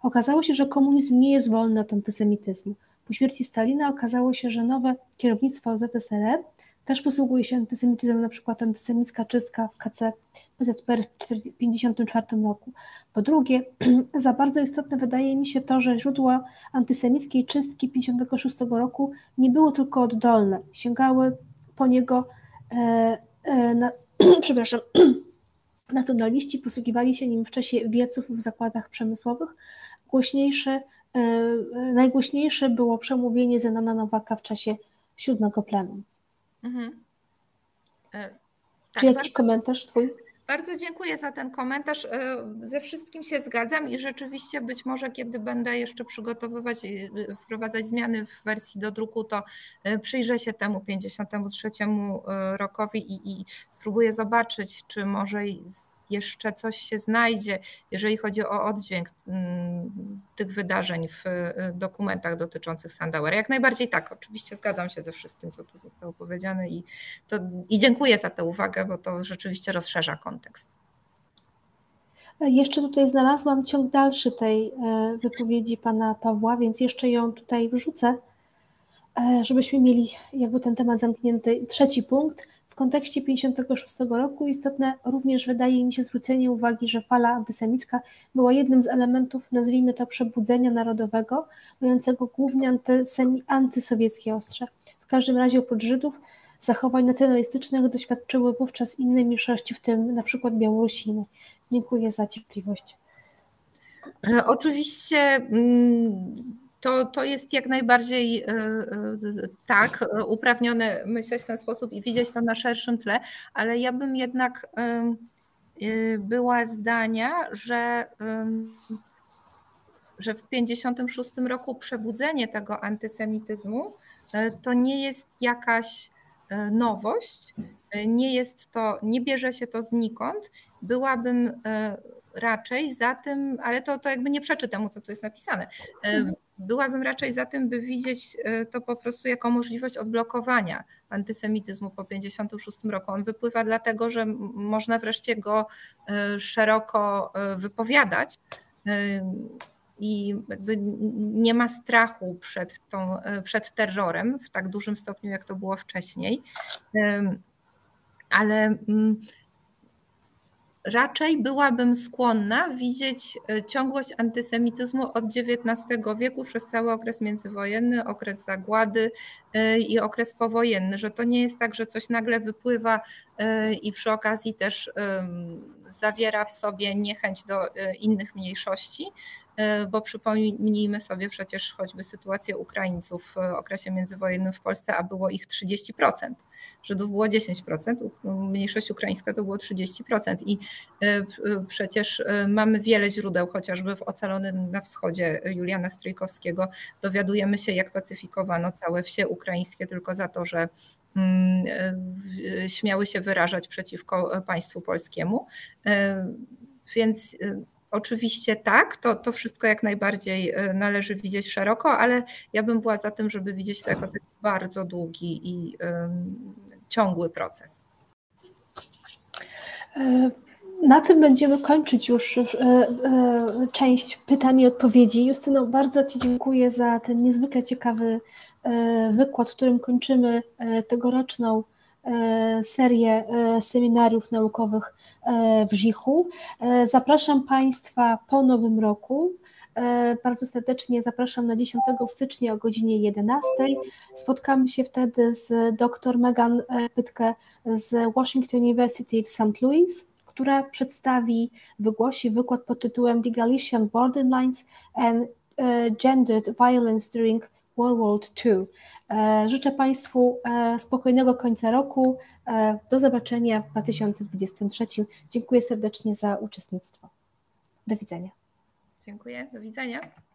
Okazało się, że komunizm nie jest wolny od antysemityzmu. Po śmierci Stalina okazało się, że nowe kierownictwo O Z S R R też posługuje się antysemityzmem, na przykład antysemicka czystka w K C P Z P R w tysiąc dziewięćset pięćdziesiątym czwartym roku. Po drugie, za bardzo istotne wydaje mi się to, że źródła antysemickiej czystki tysiąc dziewięćset pięćdziesiątego szóstego roku nie były tylko oddolne, sięgały po niego e, e, na, przepraszam, nacjonaliści posługiwali się nim w czasie wieców w zakładach przemysłowych. Głośniejsze, e, najgłośniejsze było przemówienie Zenona Nowaka w czasie siódmego plenum. Mhm. E, tak, Czy jakiś bardzo, komentarz twój? Bardzo dziękuję za ten komentarz. Ze wszystkim się zgadzam i rzeczywiście być może kiedy będę jeszcze przygotowywać, wprowadzać zmiany w wersji do druku, to przyjrzę się temu pięćdziesiątemu trzeciemu rokowi i, i spróbuję zobaczyć, czy może jeszcze coś się znajdzie, jeżeli chodzi o oddźwięk tych wydarzeń w dokumentach dotyczących Sandauera. Jak najbardziej tak, oczywiście zgadzam się ze wszystkim, co tu zostało powiedziane i, to, i dziękuję za tę uwagę, bo to rzeczywiście rozszerza kontekst. Jeszcze tutaj znalazłam ciąg dalszy tej wypowiedzi pana Pawła, więc jeszcze ją tutaj wrzucę, żebyśmy mieli jakby ten temat zamknięty. Trzeci punkt. W kontekście pięćdziesiątego szóstego roku istotne również wydaje mi się zwrócenie uwagi, że fala antysemicka była jednym z elementów, nazwijmy to, przebudzenia narodowego, mającego głównie antysemi- antysowieckie ostrze. W każdym razie oprócz Żydów zachowań nacjonalistycznych doświadczyły wówczas inne mniejszości, w tym na przykład Białorusiny. Dziękuję za cierpliwość. Oczywiście To, to jest jak najbardziej tak, uprawnione myśleć w ten sposób i widzieć to na szerszym tle, ale ja bym jednak była zdania, że, że w pięćdziesiątym szóstym roku przebudzenie tego antysemityzmu to nie jest jakaś nowość, nie jest to, nie bierze się to znikąd. Byłabym raczej za tym, ale to, to jakby nie przeczy temu, co tu jest napisane. Byłabym raczej za tym, by widzieć to po prostu jako możliwość odblokowania antysemityzmu po pięćdziesiątym szóstym roku. On wypływa dlatego, że można wreszcie go szeroko wypowiadać i jakby nie ma strachu przed, tą, przed terrorem w tak dużym stopniu, jak to było wcześniej. Ale raczej byłabym skłonna widzieć ciągłość antysemityzmu od dziewiętnastego wieku przez cały okres międzywojenny, okres zagłady i okres powojenny, że to nie jest tak, że coś nagle wypływa i przy okazji też zawiera w sobie niechęć do innych mniejszości, bo przypomnijmy sobie przecież choćby sytuację Ukraińców w okresie międzywojennym w Polsce, a było ich trzydzieści procent. Żydów było dziesięć procent, mniejszość ukraińska to było trzydzieści procent i przecież mamy wiele źródeł, chociażby w Ocalonym na wschodzie Juliana Stryjkowskiego dowiadujemy się, jak pacyfikowano całe wsie ukraińskie tylko za to, że śmiały się wyrażać przeciwko państwu polskiemu. Więc oczywiście tak, to, to wszystko jak najbardziej należy widzieć szeroko, ale ja bym była za tym, żeby widzieć to jako taki bardzo długi i um, ciągły proces. Na tym będziemy kończyć już część pytań i odpowiedzi. Justyno, bardzo Ci dziękuję za ten niezwykle ciekawy wykład, którym kończymy tegoroczną serię seminariów naukowych w Żichu. Zapraszam Państwa po Nowym Roku. Bardzo serdecznie zapraszam na dziesiątego stycznia o godzinie jedenastej. Spotkamy się wtedy z dr Megan Pytke z Washington University w Saint Louis, która przedstawi, wygłosi wykład pod tytułem The Galician Borderlines and Gendered Violence During World War Two. Życzę Państwu spokojnego końca roku. Do zobaczenia w dwa tysiące dwudziestym trzecim. Dziękuję serdecznie za uczestnictwo. Do widzenia. Dziękuję, do widzenia.